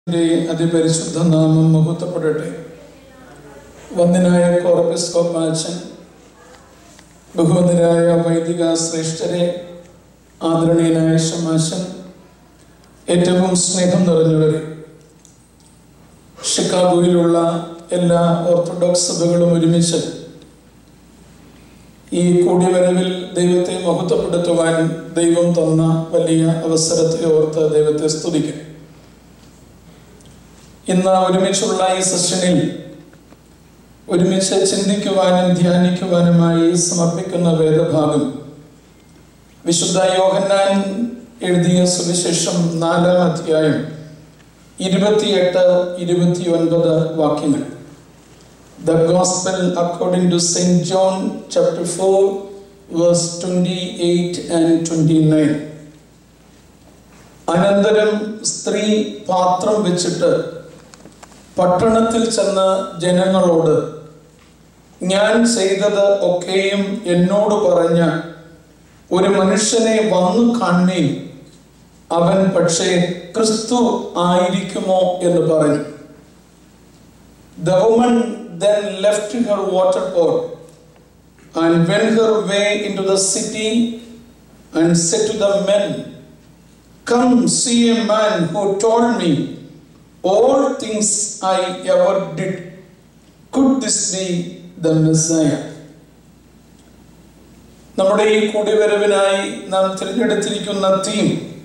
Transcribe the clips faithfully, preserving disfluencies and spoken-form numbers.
അതിപരിശുദ്ധ നാമം മഹത്വപ്പെടട്ടെ. വന്ദനായ കോർപ്പിസ്കോപ്പാച്ചൻ, ബഹുവന്ദനായ വൈദിക ശ്രേഷ്ഠരെ, ആദരണീയനായ ശമാശൻ, ഏറ്റവും സ്നേഹം നിറഞ്ഞവരെ, ഷിക്കാഗോയിലുള്ള എല്ലാ ഓർത്തഡോക്സ് സഭകളും ഒരുമിച്ച് ഈ കൂടിവരവിൽ ദൈവത്തെ മഹത്വപ്പെടുത്തുവാൻ ദൈവം തന്ന വലിയ അവസരത്തെ ഓർത്ത് ദൈവത്തെ സ്തുതിക്കും. ഇന്ന് ഒരുമിച്ചുള്ള ഈ സെഷനിൽ ഒരുമിച്ച് ചിന്തിക്കുവാനും ധ്യാനിക്കുവാനുമായി സമർപ്പിക്കുന്ന വേദഭാഗം വിശുദ്ധ യോഹന്നാൻ എഴുതിയ സുവിശേഷം നാലാം അധ്യായം ഇരുപത്തിയെട്ട് ഇരുപത്തി ഒൻപത് വാക്യങ്ങൾ. The Gospel according to Saint John chapter four verse twenty-eight and twenty-nine. അനന്തരം സ്ത്രീ പാത്രം വെച്ചിട്ട് പട്ടണത്തിൽ ചെന്ന ജനങ്ങളോട്, ഞാൻ ചെയ്തത് ഒക്കെയും എന്നോട് പറഞ്ഞ ഒരു മനുഷ്യനെ വന്നു കാണുകയും അവൻ പക്ഷേ ക്രിസ്തു ആയിരിക്കുമോ എന്ന് പറഞ്ഞു. The woman then left her water pot and went her way into the city and said to the men, come see a man who told me all things I ever did. Could this be the Messiah? നമ്മുടെ ഈ കൂടിവരവിനായി നാം തിരഞ്ഞെടുത്തിരിക്കുന്ന theme,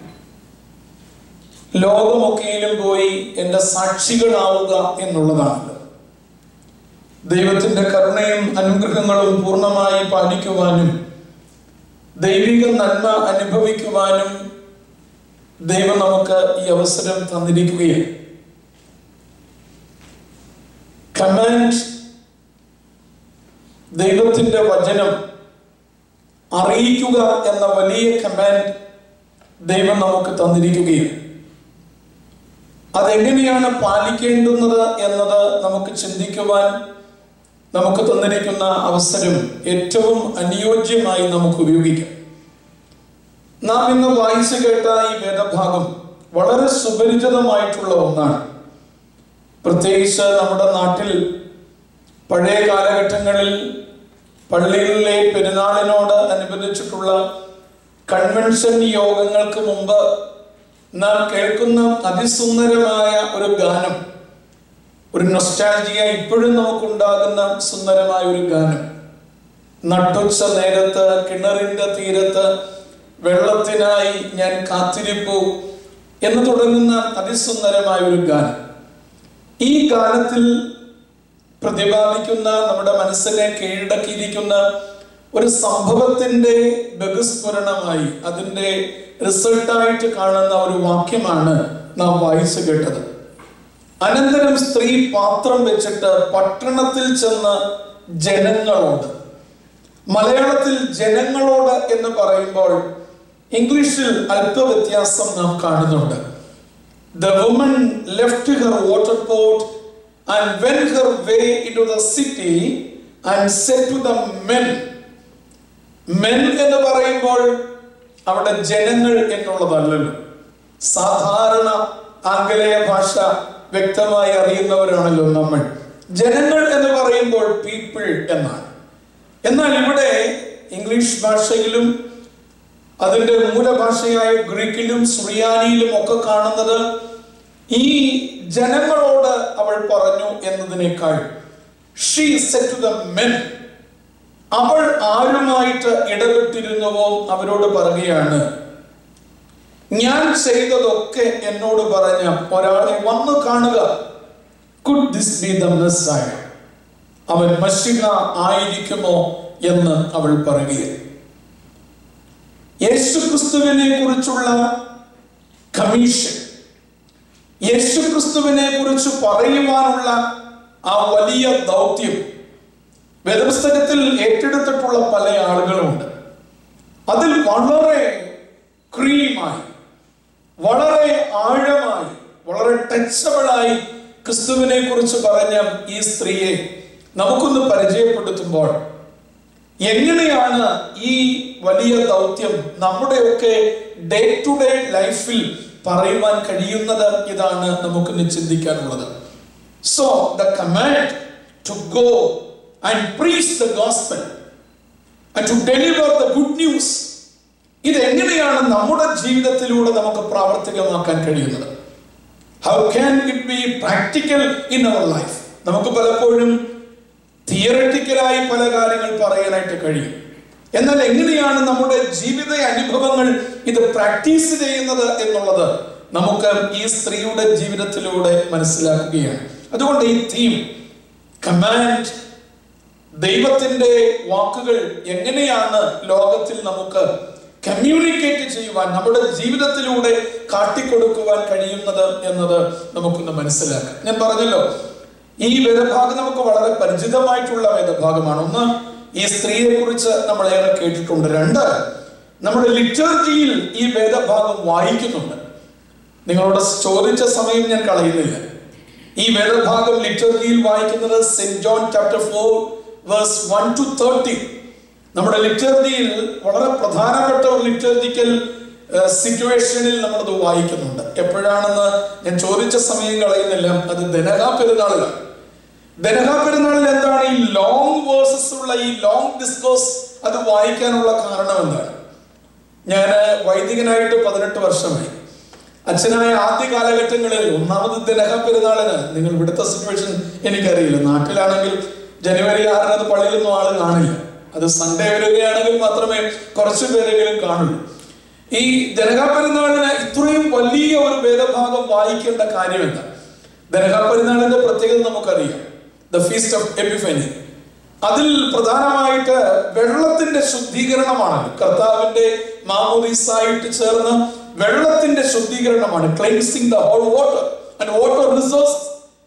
ലോകമൊക്കെയിലും പോയി എൻ്റെ സാക്ഷികളാവുക എന്നുള്ളതാണ്. ദൈവത്തിൻ്റെ കരുണയും അനുഗ്രഹങ്ങളും പൂർണ്ണമായി പാലിക്കുവാനും ദൈവിക നന്മ അനുഭവിക്കുവാനും ദൈവം നമുക്ക് ഈ അവസരം തന്നിരിക്കുകയാണ്. കമാൻഡ്, ദൈവത്തിൻ്റെ വചനം അറിയിക്കുക എന്ന വലിയ കമാൻഡ് ദൈവം നമുക്ക് തന്നിരിക്കുകയാണ്. അതെങ്ങനെയാണ് പാലിക്കേണ്ടുന്നത് എന്നത് നമുക്ക് ചിന്തിക്കുവാൻ നമുക്ക് തന്നിരിക്കുന്ന അവസരം ഏറ്റവും അനുയോജ്യമായി നമുക്ക് ഉപയോഗിക്കാം. നാം ഇന്ന് വായിച്ചു കേട്ട ഈ വേദഭാഗം വളരെ സുപരിചിതമായിട്ടുള്ള ഒന്നാണ്. പ്രത്യേകിച്ച് നമ്മുടെ നാട്ടിൽ പഴയ കാലഘട്ടങ്ങളിൽ പള്ളികളിലെ പെരുന്നാളിനോട് അനുബന്ധിച്ചിട്ടുള്ള കൺവെൻഷൻ യോഗങ്ങൾക്ക് മുമ്പ് നാം കേൾക്കുന്ന അതിസുന്ദരമായ ഒരു ഗാനം, ഒരു നൊസ്റ്റാൾജിയ ഇപ്പോഴും നമുക്കുണ്ടാകുന്ന സുന്ദരമായ ഒരു ഗാനം. നട്ടുച്ച നേരത്ത് കിണറിന്റെ തീരത്ത് വെള്ളത്തിനായി ഞാൻ കാത്തിരിപ്പു എന്ന് തുടങ്ങുന്ന അതിസുന്ദരമായ ഒരു ഗാനം. ഈ ഗാനത്തിൽ പ്രതിപാദിക്കുന്ന, നമ്മുടെ മനസ്സിനെ കീഴടക്കിയിരിക്കുന്ന ഒരു സംഭവത്തിന്റെ ബഹുസ്ഫുരണമായി, അതിൻ്റെ റിസൾട്ടായിട്ട് കാണുന്ന ഒരു വാക്യമാണ് നാം വായിച്ചു കേട്ടത്. അനന്തരം സ്ത്രീ പാത്രം വെച്ചിട്ട് പട്ടണത്തിൽ ചെന്ന് ജനങ്ങളോട്. മലയാളത്തിൽ ജനങ്ങളോട് എന്ന് പറയുമ്പോൾ ഇംഗ്ലീഷിൽ അല്പ വ്യത്യാസം നാം കാണുന്നുണ്ട്. The woman left her water pot and went her way into the city and said to the men. Men എന്ന് പറയുമ്പോൾ അവിടെ ജനങ്ങൾ എന്നുള്ളതല്ലല്ലോ. സാധാരണ ആംഗലേയ ഭാഷ വ്യക്തമായി അറിയുന്നവരാണല്ലോ നമ്മൾ. ജനങ്ങൾ എന്ന് പറയുമ്പോൾ പീപ്പിൾ എന്നാണ്. എന്നാൽ ഇവിടെ ഇംഗ്ലീഷ് ഭാഷയിലും അതിൻ്റെ മൂലഭാഷയായ ഗ്രീക്കിലും സുറിയാനിയിലും ഒക്കെ കാണുന്നത് ഈ ജനങ്ങളോട് അവൾ പറഞ്ഞു എന്നതിനേക്കാൾ she said to the men, അവൾ ആരുമായിട്ട് ഇടപെട്ടിരുന്നുവോ അവരോട് പറയുകയാണ്, ഞാൻ ചെയ്തതൊക്കെ എന്നോട് പറഞ്ഞ ഒരാളെ വന്നു കാണുക. Could this be the Messiah? അവൻ മശിഹ ആയിരിക്കുമോ എന്ന് അവൾ പറയുകയാണ്. യേശുക്രിസ്തുവിനെ കുറിച്ചുള്ള കമ്മീഷൻ, യേശുക്രിസ്തുവിനെ കുറിച്ച് പറയുവാനുള്ള ആ വലിയ ദൗത്യം വേദപുസ്തകത്തിൽ ഏറ്റെടുത്തിട്ടുള്ള പല ആളുകളുണ്ട്. അതിൽ വളരെ ക്രീമായി, വളരെ ആഴമായി, വളരെ ടച്ചബിളായി ക്രിസ്തുവിനെ കുറിച്ച് പറഞ്ഞ ഈ സ്ത്രീയെ നമുക്കൊന്ന് പരിചയപ്പെടുത്തുമ്പോൾ എങ്ങനെയാണ് ഈ വലിയ ദൗത്യം നമ്മുടെയൊക്കെ ഡേ ടു ഡേ ലൈഫിൽ പറയുവാൻ കഴിയുന്നത് ഇതാണ് നമുക്ക് ചിന്തിക്കാനുള്ളത്. So the command to go and preach the gospel and to deliver the good news, ഇതെങ്ങനെയാണ് നമ്മുടെ ജീവിതത്തിലൂടെ നമുക്ക് പ്രാവർത്തികമാക്കാൻ കഴിയുന്നത്? How can it be practical in our life? നമുക്ക് പലപ്പോഴും തിയററ്റിക്കലായി പല കാര്യങ്ങൾ പറയാനായിട്ട് കഴിയും. എന്നാൽ എങ്ങനെയാണ് നമ്മുടെ ജീവിത അനുഭവങ്ങൾ ഇത് പ്രാക്ടീസ് ചെയ്യുന്നത് എന്നുള്ളത് നമുക്ക് ഈ സ്ത്രീയുടെ ജീവിതത്തിലൂടെ മനസ്സിലാക്കുകയാണ്. അതുകൊണ്ട് ഈ തീം കമാൻഡ്, ദൈവത്തിന്റെ വാക്കുകൾ എങ്ങനെയാണ് ലോകത്തിൽ നമുക്ക് കമ്മ്യൂണിക്കേറ്റ് ചെയ്യുവാൻ, നമ്മുടെ ജീവിതത്തിലൂടെ കാട്ടിക്കൊടുക്കുവാൻ കഴിയുന്നത് എന്നത് നമുക്കൊന്ന് മനസ്സിലാക്കാം. ഞാൻ പറഞ്ഞല്ലോ, ഈ വേദഭാഗം നമുക്ക് വളരെ പരിചിതമായിട്ടുള്ള വേദഭാഗമാണ്. ഒന്ന്, ഈ സ്ത്രീയെ കുറിച്ച് നമ്മൾ ഏറെ കേട്ടിട്ടുണ്ട്. രണ്ട്, നമ്മുടെ ലിറ്റർജിയിൽ ഈ വേദഭാഗം വായിക്കുന്നുണ്ട്. നിങ്ങളോട് ചോദിച്ച സമയം ഞാൻ കളയുന്നില്ല. ഈ വേദഭാഗം ലിറ്റർജിയിൽ വായിക്കുന്നത് saint John chapter four verse one to thirty. നമ്മുടെ ലിറ്റർജിയിൽ വളരെ പ്രധാനപ്പെട്ട ഒരു ലിറ്റർജിക്കൽ സിറ്റുവേഷനിൽ നമ്മളത് വായിക്കുന്നുണ്ട്. എപ്പോഴാണെന്ന് ഞാൻ ചോദിച്ച സമയം കളയുന്നില്ല. അത് ദനഹാ പെരുന്നാളിലാണ്. ദനഹാ പെരുന്നാളിൽ എന്താണ് ഈ ലോങ് വേഴ്സസ് ഉള്ള ഈ ലോങ് ഡിസ്കോസ് അത് വായിക്കാനുള്ള കാരണം എന്താണ്? ഞാൻ വൈദികനായിട്ട് പതിനെട്ട് വർഷമായി. അച്ഛനായ ആദ്യ കാലഘട്ടങ്ങളിൽ ഒന്നാമത് ദനഹാ പെരുന്നാളിന്, നിങ്ങൾ ഇവിടുത്തെ സിറ്റുവേഷൻ എനിക്കറിയില്ല, നാട്ടിലാണെങ്കിൽ ജനുവരി ആറിന് അത് പള്ളിയിലൊന്നും ആള് കാണില്ല. അത് സൺഡേ വരികയാണെങ്കിൽ മാത്രമേ കുറച്ചു പേരെങ്കിലും കാണുള്ളൂ. ഈ ദനഹാ പെരുന്നാളിന് ഇത്രയും വലിയ ഒരു വേദഭാഗം വായിക്കേണ്ട കാര്യം എന്താ? ദനഹാ പെരുന്നാളിന്റെ പ്രത്യേകത നമുക്കറിയാം, ദ ഫീസ്റ്റ് ഓഫ് എപ്പിഫനി. അതിൽ പ്രധാനമായിട്ട് വെള്ളത്തിന്റെ ശുദ്ധീകരണമാണ്. കർത്താവിന്റെ മാമോദീസായിട്ട് ചേർന്ന് വെള്ളത്തിന്റെ ശുദ്ധീകരണമാണ്, cleansing the whole water and water resources.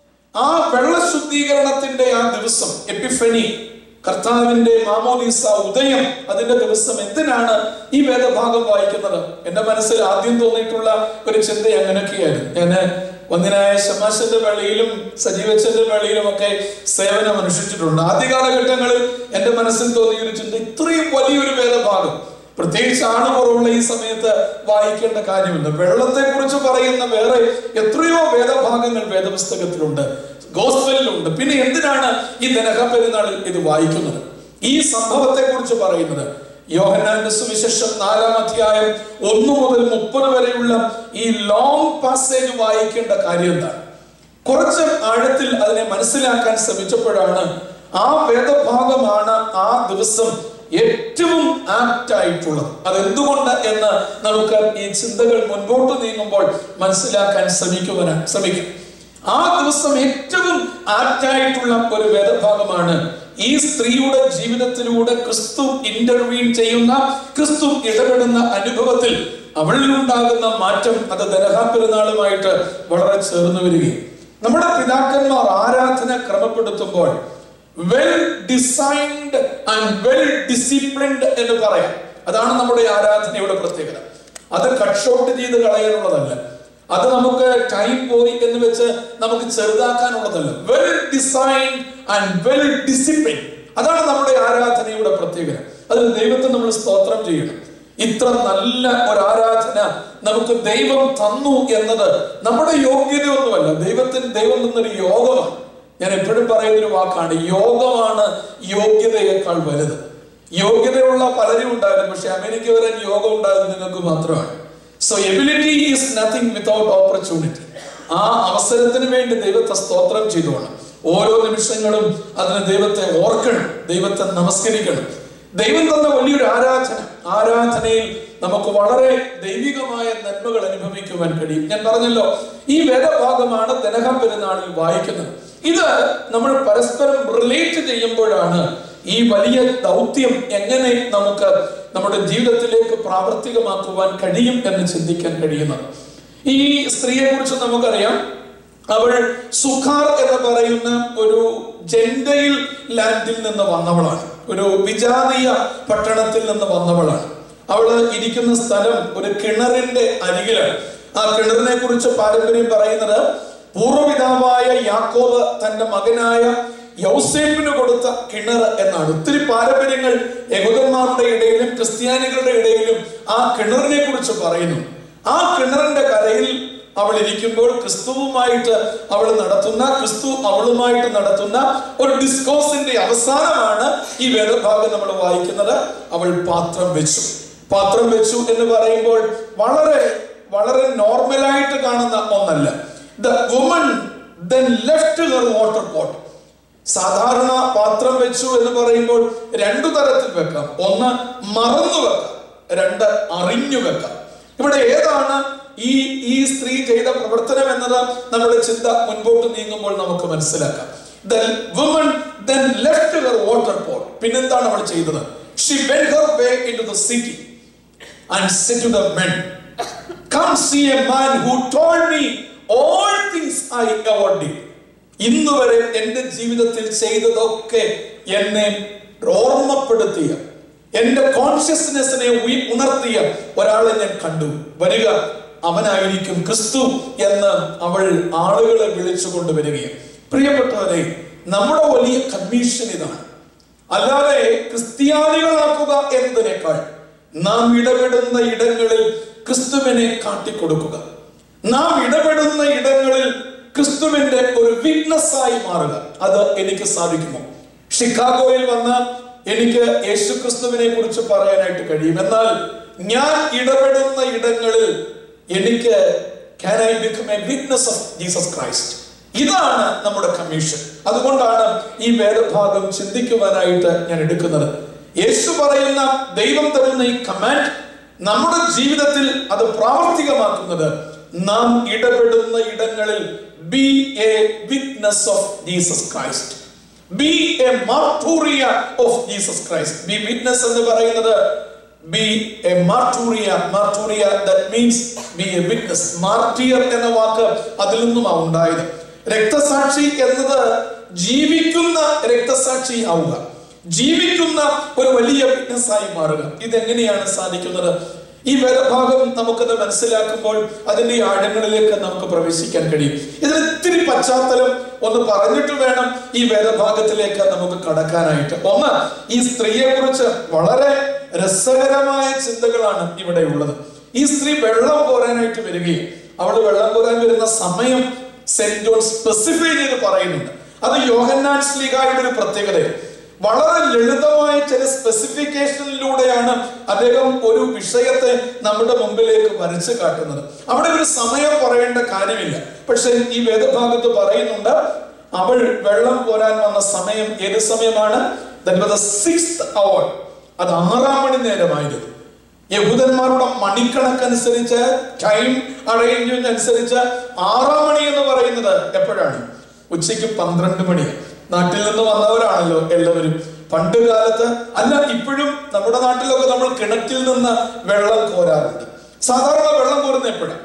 ആ വെള്ള ശുദ്ധീകരണത്തിന്റെ ആ ദിവസം എപ്പിഫനി, കർത്താവിന്റെ മാമോദീസ ഉദയം, അതിന്റെ ദിവസം എന്തിനാണ് ഈ വേദഭാഗം വായിക്കുന്നത്? എന്റെ മനസ്സിൽ ആദ്യം തോന്നിയിട്ടുള്ള ഒരു ചിന്ത അങ്ങനെയൊക്കെയായിരുന്നു. ഞാന് ഒന്നിനായ ശമാശന്റെ പള്ളിയിലും സജീവച്ചന്റെ പള്ളിയിലും ഒക്കെ സേവനം അനുഷ്ഠിച്ചിട്ടുണ്ട്. ആദ്യ കാലഘട്ടങ്ങളിൽ എന്റെ മനസ്സിൽ തോന്നിയ ഒരു ചിന്ത, ഇത്രയും വലിയൊരു വേദഭാഗം പ്രത്യേകിച്ച് ആണ് കുറവുള്ള ഈ സമയത്ത് വായിക്കേണ്ട കാര്യമില്ല. വെള്ളത്തെ കുറിച്ച് പറയുന്ന വേറെ എത്രയോ വേദഭാഗങ്ങൾ വേദപുസ്തകത്തിലുണ്ട്, ഗോസ്പലിലുണ്ട്. പിന്നെ എന്തിനാണ് ഈ ദനഹാ പെരുന്നാളിൽ ഇത് വായിക്കുന്നത്? ഈ സംഭവത്തെ കുറിച്ച് പറയുന്നത് യോഹന്നാന്റെ സുവിശേഷം നാലാം അധ്യായം ഒന്ന് മുതൽ മുപ്പത് വരെയുള്ള ഈ ലോങ് പാസേജ് വായിക്കേണ്ട കാര്യം എന്താണ്? കുറച്ച് ആഴത്തിൽ അതിനെ മനസ്സിലാക്കാൻ ശ്രമിച്ചപ്പോഴാണ് ആ വേദഭാഗമാണ് ആ ദിവസം ഏറ്റവും ആപ്റ്റ് ആയിട്ടുള്ളത്. അതെന്തുകൊണ്ട് എന്ന് നമുക്ക് ഈ ചിന്തകൾ മുൻപോട്ട് നീങ്ങുമ്പോൾ മനസ്സിലാക്കാൻ ശ്രമിക്കുവാൻ ശ്രമിക്കും. ആ ദിവസം ഏറ്റവും ആപ്റ്റായിട്ടുള്ള ഒരു വേദഭാഗമാണ്. ഈ സ്ത്രീയുടെ ജീവിതത്തിലൂടെ ക്രിസ്തു ഇന്റർവീൻ ചെയ്യുന്ന, ക്രിസ്തു ഇടപെടുന്ന അനുഭവത്തിൽ അവളിലുണ്ടാകുന്ന മാറ്റം അത് ദനഹാ പെരുന്നാളുമായിട്ട് വളരെ ചേർന്ന് വരികയും, നമ്മുടെ പിതാക്കന്മാർ ആരാധന ക്രമപ്പെടുത്തുമ്പോൾ well designed and well disciplined എന്ന് പറയാം. അതാണ് നമ്മുടെ ആരാധനയുടെ പ്രത്യേകത. അത് കട്ട് ഷോട്ട് ചെയ്ത് കളയാനുള്ളതല്ല, അത് നമുക്ക് ടൈം പോയി എന്ന് വെച്ച് നമുക്ക് ചെറുതാക്കാനുള്ളതല്ല. Well designed and well discipline, അതാണ് നമ്മുടെ ആരാധനയുടെ പ്രത്യേകത. അതിന് ദൈവത്തെ നമ്മൾ സ്തോത്രം ചെയ്യണം. ഇത്ര നല്ല ഒരു ആരാധന നമുക്ക് ദൈവം തന്നു എന്നത് നമ്മുടെ യോഗ്യതയൊന്നുമല്ല, ദൈവത്തിന് ദൈവം തന്നൊരു യോഗമാണ്. ഞാൻ എപ്പോഴും പറയുന്നൊരു വാക്കാണ്, യോഗമാണ് യോഗ്യതയേക്കാൾ വലുത്. യോഗ്യതയുള്ള പലരും ഉണ്ടായിരുന്നു, പക്ഷെ അമേരിക്ക വരാൻ യോഗം ഉണ്ടാകുന്നത് നിങ്ങൾക്ക് മാത്രമാണ്. So ability is nothing without opportunity. ആ അവസരത്തിന് വേണ്ടി ദൈവത്തെ സ്തോത്രം ചെയ്തുകൊണ്ട് ഓരോ നിമിഷങ്ങളും അതിന് ദൈവത്തെ ഓർക്കണം, ദൈവത്തെ നമസ്കരിക്കണം. ദൈവം തന്ന വലിയൊരു ആരാധന, ആരാധനയിൽ നമുക്ക് വളരെ ദൈവികമായ നന്മകൾ അനുഭവിക്കുവാൻ കഴിയും. ഞാൻ പറഞ്ഞല്ലോ, ഈ വേദഭാഗമാണ് ദനഹാ പെരുന്നാളിൽ വായിക്കുന്നത്. ഇത് നമ്മൾ പരസ്പരം റിലേറ്റ് ചെയ്യുമ്പോഴാണ് ഈ വലിയ ദൗത്യം എങ്ങനെ നമുക്ക് നമ്മുടെ ജീവിതത്തിലേക്ക് പ്രാവർത്തികമാക്കുവാൻ കഴിയും എന്ന് ചിന്തിക്കാൻ കഴിയുന്നത്. ഈ സ്ത്രീയെ കുറിച്ച് നമുക്കറിയാം, അവൾ സുഖാർ എന്ന് പറയുന്ന ഒരു ജെൻഡയിൽ ലാൻഡിൽ നിന്ന് വന്നവളാണ്, ഒരു വിജാതീയ പട്ടണത്തിൽ നിന്ന് വന്നവളാണ്. അവള് ഇരിക്കുന്ന സ്ഥലം ഒരു കിണറിന്റെ അരികിലാണ്. ആ കിണറിനെ കുറിച്ച് പാരമ്പര്യം പറയുന്നത് പൂർവ്വപിതാവായ യാക്കോബ് തന്റെ മകനായ യൗസേപ്പിന് കൊടുത്ത കിണർ എന്നാണ്. ഒത്തിരി പാരമ്പര്യങ്ങൾ യഹൂദന്മാരുടെ ഇടയിലും ക്രിസ്ത്യാനികളുടെ ഇടയിലും ആ കിണറിനെ കുറിച്ച് പറയുന്നു. ആ കിണറിന്റെ കരയിൽ അവൾ ഇരിക്കുമ്പോൾ ക്രിസ്തുവുമായിട്ട് അവൾ നടത്തുന്ന ക്രിസ്തു അവളുമായിട്ട് നടത്തുന്ന ഒരു ഡിസ്കോസിന്റെ അവസാനമാണ് ഈ വേദഭാഗം നമ്മൾ വായിക്കുന്നത്. അവൾ പാത്രം വെച്ചു. പാത്രം വെച്ചു എന്ന് പറയുമ്പോൾ വളരെ വളരെ നോർമലായിട്ട് കാണുന്ന ഒന്നല്ല. The woman then left her water pot. സാധാരണ പാത്രം വെച്ചു എന്ന് പറയുമ്പോൾ രണ്ടു തരത്തിൽ വെക്കാം. ഒന്ന് മറന്നു വെക്കാം, രണ്ട് അറിഞ്ഞു വെക്കാം. ഇവിടെ ഏതാണ് ഈ ഈ സ്ത്രീ ചെയ്ത പ്രവർത്തനം എന്നത് നമ്മുടെ ചിന്ത മുൻപോട്ട് നീങ്ങുമ്പോൾ നമുക്ക് മനസ്സിലാക്കാം. The woman then left her water pot. പിന്നെന്താണ് അവൾ ചെയ്തത്? She went her way into the city and said to the men, come see a man who told me all things I ever did. ഇന്ന് വരെ എന്റെ ജീവിതത്തിൽ ചെയ്തതൊക്കെ എന്നെ ഓർമ്മപ്പെടുത്തിയ, എന്റെ കോൺഷ്യസ്നെസ്സിനെ ഉണർത്തിയ ഒരാളെ ഞാൻ കണ്ടു. വരിക, അവനായിരിക്കും ക്രിസ്തു എന്ന് അവൾ ആളുകളെ വിളിച്ചുകൊണ്ട് വരികയാണ്. പ്രിയപ്പെട്ടവരെ, നമ്മുടെ വലിയ കമ്മീഷൻ ഇതാണ്. അല്ലാതെ ക്രിസ്ത്യാനികളാക്കുക എന്നതിനേക്കാൾ നാം ഇടപെടുന്ന ഇടങ്ങളിൽ ക്രിസ്തുവിനെ കാട്ടിക്കൊടുക്കുക, നാം ഇടപെടുന്ന ഇടങ്ങളിൽ ക്രിസ്തുവിന്റെ ഒരു വിറ്റ്നസ്സായി മാറുക. അത് എനിക്ക് സാധിക്കുമോ? ഷിക്കാഗോയിൽ വന്ന് എനിക്ക് യേശു ക്രിസ്തുവിനെ കുറിച്ച് പറയാനായിട്ട് കഴിയും. എന്നാൽ ഞാൻ ഇടപെടുന്ന ഇടങ്ങളിൽ എനിക്ക് can I become a witness of Jesus Christ? ഇതാണ് നമ്മുടെ കമ്മീഷൻ. അതുകൊണ്ടാണ് ഈ വേദഭാഗം ചിന്തിക്കുവാനായിട്ട് ഞാൻ എടുക്കുന്നത്. യേശു പറയുന്ന, ദൈവം തരുന്ന ഈ കമാൻഡ് നമ്മുടെ ജീവിതത്തിൽ അത് പ്രാവർത്തികമാക്കുന്നത് നാം ഇടപെടുന്ന ഇടങ്ങളിൽ be a witness of Jesus Christ. Be a martyria of Jesus Christ. Be witness എന്ന് പറയുന്നത് be a martyria. Martyria, that means be a witness. Martyr എന്ന വാക്ക് അതിൽ നിന്നുമാണ് ഉണ്ടായത്. രക്തസാക്ഷി എന്നത് ജീവിക്കുന്ന രക്തസാക്ഷി ആവുക, ജീവിക്കുന്ന ഒരു വലിയ വിറ്റ്നസ്സായി മാറുക. ഇതെങ്ങനെയാണ് സാധിക്കുന്നത്? ഈ വേദഭാഗം നമുക്കത് മനസ്സിലാക്കുമ്പോൾ അതിന്റെ ആഴങ്ങളിലേക്ക് നമുക്ക് പ്രവേശിക്കാൻ കഴിയും. ഇതിന് ഇത്തിരി പശ്ചാത്തലം ഒന്ന് പറഞ്ഞിട്ട് വേണം ഈ വേദഭാഗത്തിലേക്ക് നമുക്ക് കടക്കാനായിട്ട്. ഒന്ന്, ഈ സ്ത്രീയെ കുറിച്ച് വളരെ രസകരമായ ചിന്തകളാണ് ഇവിടെ ഉള്ളത്. ഈ സ്ത്രീ വെള്ളം കോരാനായിട്ട് വരികയും അവള് വെള്ളം കോരാൻ വരുന്ന സമയം സെന്റ് ജോൺ സ്പെസിഫൈ ചെയ്ത് പറയുന്നുണ്ട്. അത് യോഹന്നാൻ ശ്ലീഹായുടെ ഒരു പ്രത്യേകതയാണ്. വളരെ ലളിതമായ ചില സ്പെസിഫിക്കേഷനിലൂടെയാണ് അദ്ദേഹം ഒരു വിഷയത്തെ നമ്മുടെ മുമ്പിലേക്ക് വരച്ചു കാട്ടുന്നത്. അവിടെ ഒരു സമയം പറയേണ്ട കാര്യമില്ല. പക്ഷെ ഈ വേദഭാഗത്ത് പറയുന്നുണ്ട്, അവൾ വെള്ളം കോരാൻ വന്ന സമയം ഏത് സമയമാണ്? That was the sixth hour. അത് ആറാം മണി നേരമായിരുന്നു. യഹൂദന്മാരുടെ മണിക്കണക്കനുസരിച്ച്, ടൈം അറേഞ്ച്മെന്റ് അനുസരിച്ച് ആറാം മണി എന്ന് പറയുന്നത് എപ്പോഴാണ്? ഉച്ചയ്ക്ക് പന്ത്രണ്ട് മണി. നാട്ടിൽ നിന്ന് വന്നവരാണല്ലോ എല്ലാവരും. പണ്ട് കാലത്ത് അല്ല, ഇപ്പോഴും നമ്മുടെ നാട്ടിലൊക്കെ നമ്മൾ കിണറ്റിൽ നിന്ന് വെള്ളം കോരാറുണ്ട്. സാധാരണ വെള്ളം കോരുന്ന എപ്പോഴാണ്?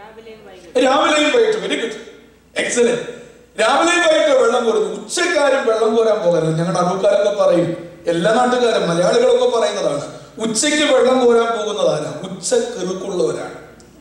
രാവിലെയും വൈകിട്ട്. Very good, excellent. രാവിലെയും വൈകിട്ട് വെള്ളം കോരുന്നു. ഉച്ചക്കാരും വെള്ളം കോരാൻ പോകരുത്. ഞങ്ങളുടെ അറുക്കാരൊക്കെ പറയും, എല്ലാ നാട്ടുകാരും മലയാളികളൊക്കെ പറയുന്നതാണ്, ഉച്ചയ്ക്ക് വെള്ളം കോരാൻ പോകുന്നതാണ് ഉച്ചക്കിറുക്കുള്ളവരാണ്.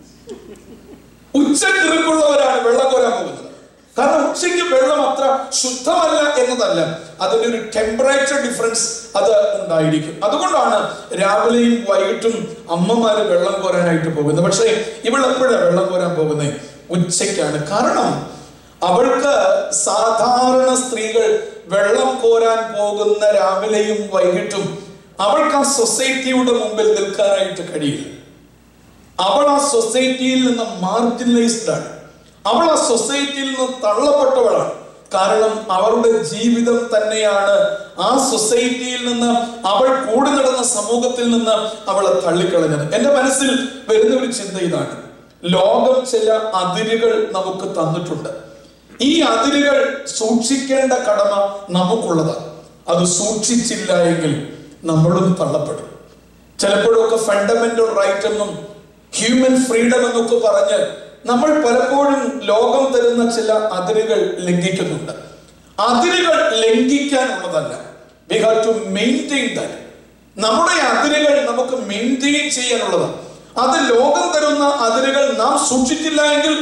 ഉച്ചക്കിറുക്കുള്ളവരാണ് വെള്ളം കോരാൻ പോകുന്നത്. കാരണം ഉച്ചയ്ക്ക് വെള്ളം അത്ര ശുദ്ധമല്ല എന്നതല്ല, അതിന്റെ ഒരു ടെമ്പറേച്ചർ ഡിഫറൻസ് അത് ഉണ്ടായിരിക്കും. അതുകൊണ്ടാണ് രാവിലെയും വൈകിട്ടും അമ്മമാര് വെള്ളം കോരാനായിട്ട് പോകുന്നത്. പക്ഷേ ഇവിടെ എപ്പോഴാണ് വെള്ളം കോരാൻ പോകുന്നത്? ഉച്ചയ്ക്കാണ്. കാരണം അവൾക്ക് സാധാരണ സ്ത്രീകൾ വെള്ളം കോരാൻ പോകുന്ന രാവിലെയും വൈകിട്ടും അവൾക്ക് ആ സൊസൈറ്റിയുടെ മുമ്പിൽ നിൽക്കാനായിട്ട് കഴിയില്ല. അവൾ ആ സൊസൈറ്റിയിൽ നിന്ന് മാർജിനലൈസ്ഡ് ആണ്. അവൾ ആ സൊസൈറ്റിയിൽ നിന്ന് തള്ളപ്പെട്ടവളാണ്. കാരണം അവളുടെ ജീവിതം തന്നെയാണ് ആ സൊസൈറ്റിയിൽ നിന്ന്, അവൾ കൂടി നടന്ന സമൂഹത്തിൽ നിന്ന് അവളെ തള്ളിക്കളഞ്ഞത്. എന്റെ മനസ്സിൽ വരുന്ന ഒരു ചിന്ത ഇതാണ്, ലോകം ചില അതിരുകൾ നമുക്ക് തന്നിട്ടുണ്ട്. ഈ അതിരുകൾ സൂക്ഷിക്കേണ്ട കടമ നമുക്കുള്ളതാണ്. അത് സൂക്ഷിച്ചില്ല എങ്കിൽ നമ്മളും തള്ളപ്പെടും. ചിലപ്പോഴൊക്കെ ഫണ്ടമെന്റൽ റൈറ്റ് എന്നും ഹ്യൂമൻ ഫ്രീഡം എന്നൊക്കെ പറഞ്ഞ് നമ്മൾ പലപ്പോഴും ലോകം തരുന്ന ചില അതിരുകൾ ലംഘിക്കുന്നുണ്ട്. അതിരുകൾ ലംഘിക്കാനുള്ളതല്ല, we have to maintain that. നമ്മുടെ അതിരുകൾ നമുക്ക് മെയിൻറ്റെയിൻ ചെയ്യാനുള്ളതാണ്. അത് ലോകം തരുന്ന അതിരുകൾ നാം സൂക്ഷിച്ചില്ല എങ്കിൽ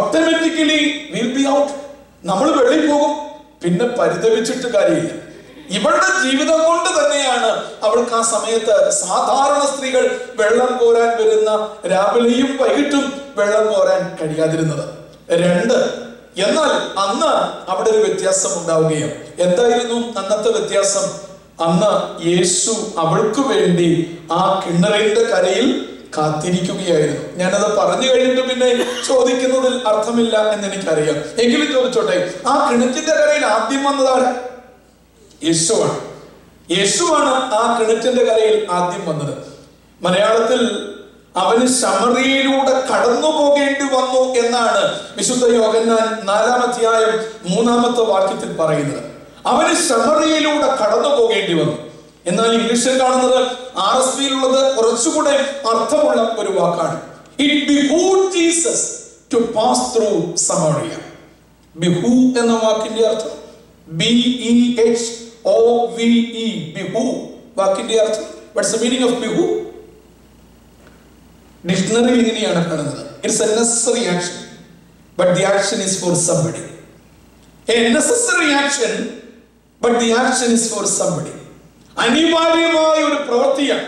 ഓട്ടോമാറ്റിക്കലി വിൽ ബി ഔട്ട്. നമ്മൾ വെളിയിൽ പോകും. പിന്നെ പരിതപിച്ചിട്ട് കാര്യമില്ല. ഇവളുടെ ജീവിതം കൊണ്ട് തന്നെയാണ് അവൾക്ക് ആ സമയത്ത് സാധാരണ സ്ത്രീകൾ വെള്ളം കോരാൻ വരുന്ന രാവിലെയും വൈകിട്ടും വെള്ളം കോരാൻ കഴിയാതിരുന്നത്. രണ്ട്, എന്നാൽ അന്ന് അവിടെ ഒരു വ്യത്യാസം ഉണ്ടാവുകയാണ്. എന്തായിരുന്നു അന്നത്തെ വ്യത്യാസം? അന്ന് യേശു അവൾക്ക് വേണ്ടി ആ കിണറിന്റെ കരയിൽ കാത്തിരിക്കുകയായിരുന്നു. ഞാനത് പറഞ്ഞു കഴിഞ്ഞിട്ട് പിന്നെ ചോദിക്കുന്നതിൽ അർത്ഥമില്ല എന്ന് എനിക്കറിയാം. എങ്കിലും ചോദിച്ചോട്ടെ, ആ കിണറ്റിന്റെ കരയിൽ ആദ്യം വന്നതാണ് യേശുവാണ്. യേശുവാണ് ആ കിണറ്റിന്റെ കരയിൽ ആദ്യം വന്നത്. മലയാളത്തിൽ അവന് ശമറിയയിലൂടെ കടന്നു പോകേണ്ടി വന്നു എന്നാണ് വിശുദ്ധ യോഹന്നാൻ നാലാം അധ്യായം മൂന്നാമത്തെ വാക്യത്തിൽ പറയുന്നത്. അവന് ശമറിയയിലൂടെ കടന്നു പോകേണ്ടി വന്നു. എന്നാൽ ഇംഗ്ലീഷിൽ കാണുന്നത് ആർ എസ് പിയിലുള്ളത് കുറച്ചുകൂടെ അർത്ഥമുള്ള ഒരു വാക്കാണ്. It behooved Jesus to pass through Samaria. Behoove എന്ന വാക്കിന്റെ അർത്ഥം B E H O V E, behoove വാക്കിന്റെ അർത്ഥം. What's the meaning of behoove? Dictionary ഇങ്ങനെയാണ് കാണുന്നത്. It's a necessary action, but the action is for somebody. A necessary action, but the action is for somebody. അനിവാര്യമായ ഒരു പ്രവൃത്തിയാണ്,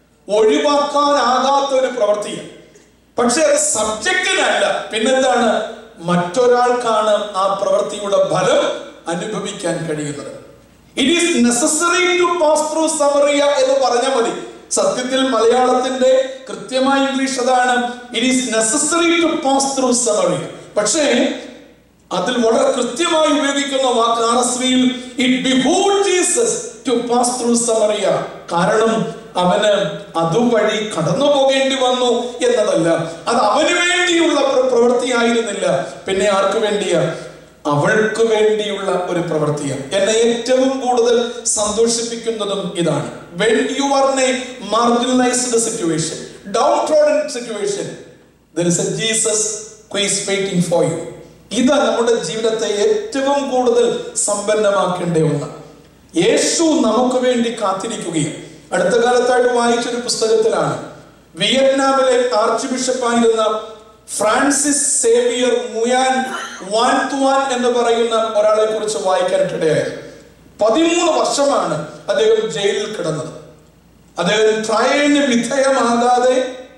ഒഴിവാക്കാനാകാത്ത ഒരു പ്രവൃത്തിയാണ്. പക്ഷെ അത് സബ്ജക്റ്റിനല്ല, പിന്നെന്താണ്? മറ്റൊരാൾക്കാണ് ആ പ്രവൃത്തിയുടെ ഫലം അനുഭവിക്കാൻ കഴിയുന്നത്. It is necessary to pass through Samaria എന്ന് പറഞ്ഞാൽ മതി. സത്യത്തിൽ മലയാളത്തിന്റെ കൃത്യമായ ഇംഗ്ലീഷ് അതാണ്, it is necessary to pass through Samaria. പക്ഷേ അതിൽ വളരെ കൃത്യമായി ഉപയോഗിക്കുന്ന വാക്ക് ആർ എസ് വിയിൽ it behooved Jesus to pass through Samaria. കാരണം അവന് അതുവഴി കടന്നു പോകേണ്ടി വന്നു എന്നതല്ല, അത് അവന് വേണ്ടിയുള്ള പ്രവൃത്തിയായിരുന്നില്ല. പിന്നെ ആർക്ക് വേണ്ടിയാ? അവൾക്ക് വേണ്ടിയുള്ള ഒരു പ്രവൃത്തിയാണ്. എന്നെ ഏറ്റവും കൂടുതൽ സന്തോഷിപ്പിക്കുന്നതും ഇതാണ്. When you are in a marginalized situation, downtrodden situation, there is a Jesus who is waiting for you. ഇത് നമ്മുടെ ജീവിതത്തെ ഏറ്റവും കൂടുതൽ സമ്പന്നമാക്കേണ്ട ഒന്ന്. യേശു നമുക്ക് വേണ്ടി കാത്തിരിക്കുകയും. അടുത്ത കാലത്തായിട്ട് വായിച്ചൊരു പുസ്തകത്തിലാണ് വിയറ്റ്നാമിലെ ആർച്ച് ബിഷപ്പായിരുന്ന ഫ്രാൻസിസ് സേവിയർ മുയാൻ വാൻ തുവാൻ എന്ന് പറയുന്ന ഒരാളെ കുറിച്ച് വായിക്കാനിടയായത്. പതിമൂന്ന് വർഷമാണ് അദ്ദേഹം ജയിലിൽ കിടന്നത്. അദ്ദേഹം ട്രയലിന് വിധേയമാകാതെ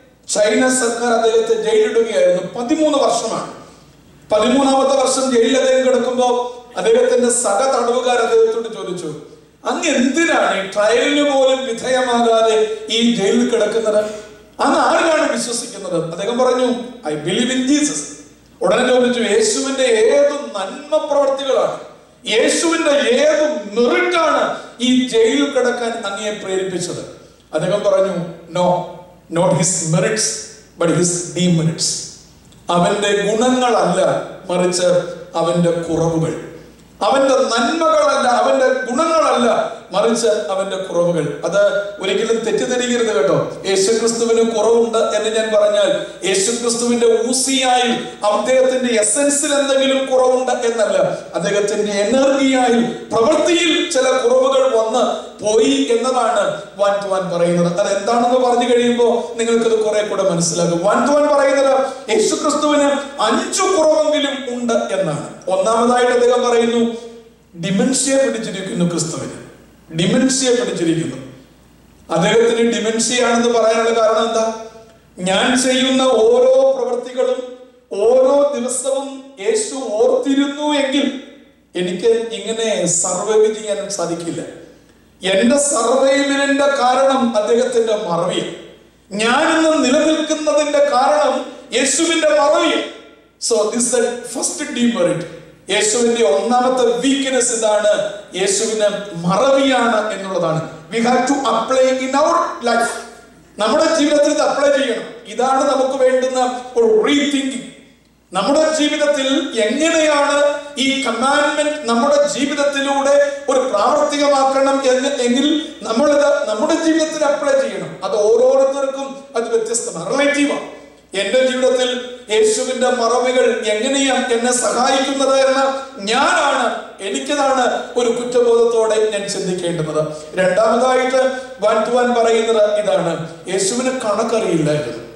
ചൈന സർക്കാർ അദ്ദേഹത്തെ ജയിലിടുകയായിരുന്നു. പതിമൂന്ന് വർഷമാണ്. പതിമൂന്നാമത്തെ വർഷം ജയിലിൽ അദ്ദേഹം കിടക്കുമ്പോൾ അദ്ദേഹത്തിന്റെ സഹ തടവുകാർ അദ്ദേഹത്തോട് ചോദിച്ചു, അങ്ങ് എന്തിനാണ് ഈ ട്രയലിന് പോലും വിധേയമാകാതെ ഈ ജയിലിൽ കിടക്കുന്നത്? അങ്ങ് ആരാണ് വിശ്വസിക്കുന്നത്? അദ്ദേഹം പറഞ്ഞു, ഐ ബിലീവ് ഇൻ ജീസസ്. ഉടനെ ചോദിച്ചു, യേശുവിന്റെ ഏത് നന്മ പ്രവർത്തികളാണ്, യേശുവിന്റെ ഏത് മെറിറ്റാണ് ഈ ജയിലിൽ കിടക്കാൻ അങ്ങയെ പ്രേരിപ്പിച്ചത്? അദ്ദേഹം പറഞ്ഞു, no, not his merits but his demerits. അവന്റെ ഗുണങ്ങളല്ല, മറിച്ച് അവന്റെ കുറവുകൾ. അവന്റെ നന്മകളല്ല, അവന്റെ ഗുണങ്ങളല്ല, മറിച്ച് അവന്റെ കുറവുകൾ. അത് ഒരിക്കലും തെറ്റിദ്ധരിക്കരുത് കേട്ടോ. യേശുക്രിസ്തുവിന് കുറവുണ്ട് എന്ന് ഞാൻ പറഞ്ഞാൽ യേശുക്രിസ്തുവിന്റെ ഊസിയായി അദ്ദേഹത്തിന്റെ എസൻസിൽ എന്തെങ്കിലും കുറവുണ്ട് എന്നല്ല. അദ്ദേഹത്തിന്റെ എനർജിയായി പ്രവൃത്തിയിൽ ചില കുറവുകൾ വന്ന് പോയി എന്നതാണ് വൺ ടു വൺ പറയുന്നത്. അത് എന്താണെന്ന് പറഞ്ഞു കഴിയുമ്പോൾ നിങ്ങൾക്കത് കുറെ കൂടെ മനസ്സിലാകും. വൺ ടു വൺ പറയുന്നത് യേശുക്രിസ്തുവിന് അഞ്ചു കുറവെങ്കിലും ഉണ്ട് എന്നാണ്. ഒന്നാമതായിട്ട് അദ്ദേഹം പറയുന്നു, ഡിമെൻഷ്യ പിടിച്ചിരിക്കുന്നു. ക്രിസ്തുവിന് ഡിമെൻഷ്യ പിടിച്ചിരിക്കുന്നു. അദ്ദേഹത്തിന് ഡിമെൻഷ്യ ആണെന്ന് പറയാനുള്ള കാരണം എന്താ? ഞാൻ ചെയ്യുന്ന ഓരോ പ്രവൃത്തികളും ഓരോ ദിവസവും യേശു ഓർത്തിരുന്നു എങ്കിൽ എനിക്ക് ഇങ്ങനെ സർവൈവ് ചെയ്യാൻ സാധിക്കില്ല. എന്റെ സർവൈവലിന്റെ കാരണം അദ്ദേഹത്തിന്റെ മറവിയാണ്. ഞാൻ ഇന്ന് നിലനിൽക്കുന്നതിന്റെ കാരണം യേശുവിന്റെ മറവിയാണ്. So this the first demerit. യേശുവിന്റെ ഒന്നാമത്തെ വീക്ക്നെസ് ഇതാണ്, യേശുവിന് മറവിയാണ് എന്നുള്ളതാണ്. We have to apply in our life. നമ്മുടെ ജീവിതത്തിൽ ഇത് അപ്ലൈ ചെയ്യണം. ഇതാണ് നമുക്ക് വേണ്ടുന്ന ഒരു റീതിങ്കിങ്. നമ്മുടെ ജീവിതത്തിൽ എങ്ങനെയാണ് ഈ കമാൻഡ്മെന്റ് നമ്മുടെ ജീവിതത്തിലൂടെ ഒരു പ്രാവർത്തികമാക്കണം എന്ന് എങ്കിൽ നമ്മളിത് നമ്മുടെ ജീവിതത്തിൽ അപ്ലൈ ചെയ്യണം. അത് ഓരോരുത്തർക്കും അത് വ്യത്യസ്തമാണ്, റിലേറ്റീവാണ്. എന്റെ ജീവിതത്തിൽ യേശുവിന്റെ മറവികൾ എങ്ങനെയാണ് എന്നെ സഹായിക്കുന്നത് എന്ന് ഞാനാണ് എനിക്കതാണ് ഒരു കുറ്റബോധത്തോടെ ഞാൻ ചിന്തിക്കേണ്ടുന്നത്. രണ്ടാമതായിട്ട് വൺ ടു വൺ പറയുന്നത് ഇതാണ്, യേശുവിന് കണക്കറിയില്ലായിരുന്നു.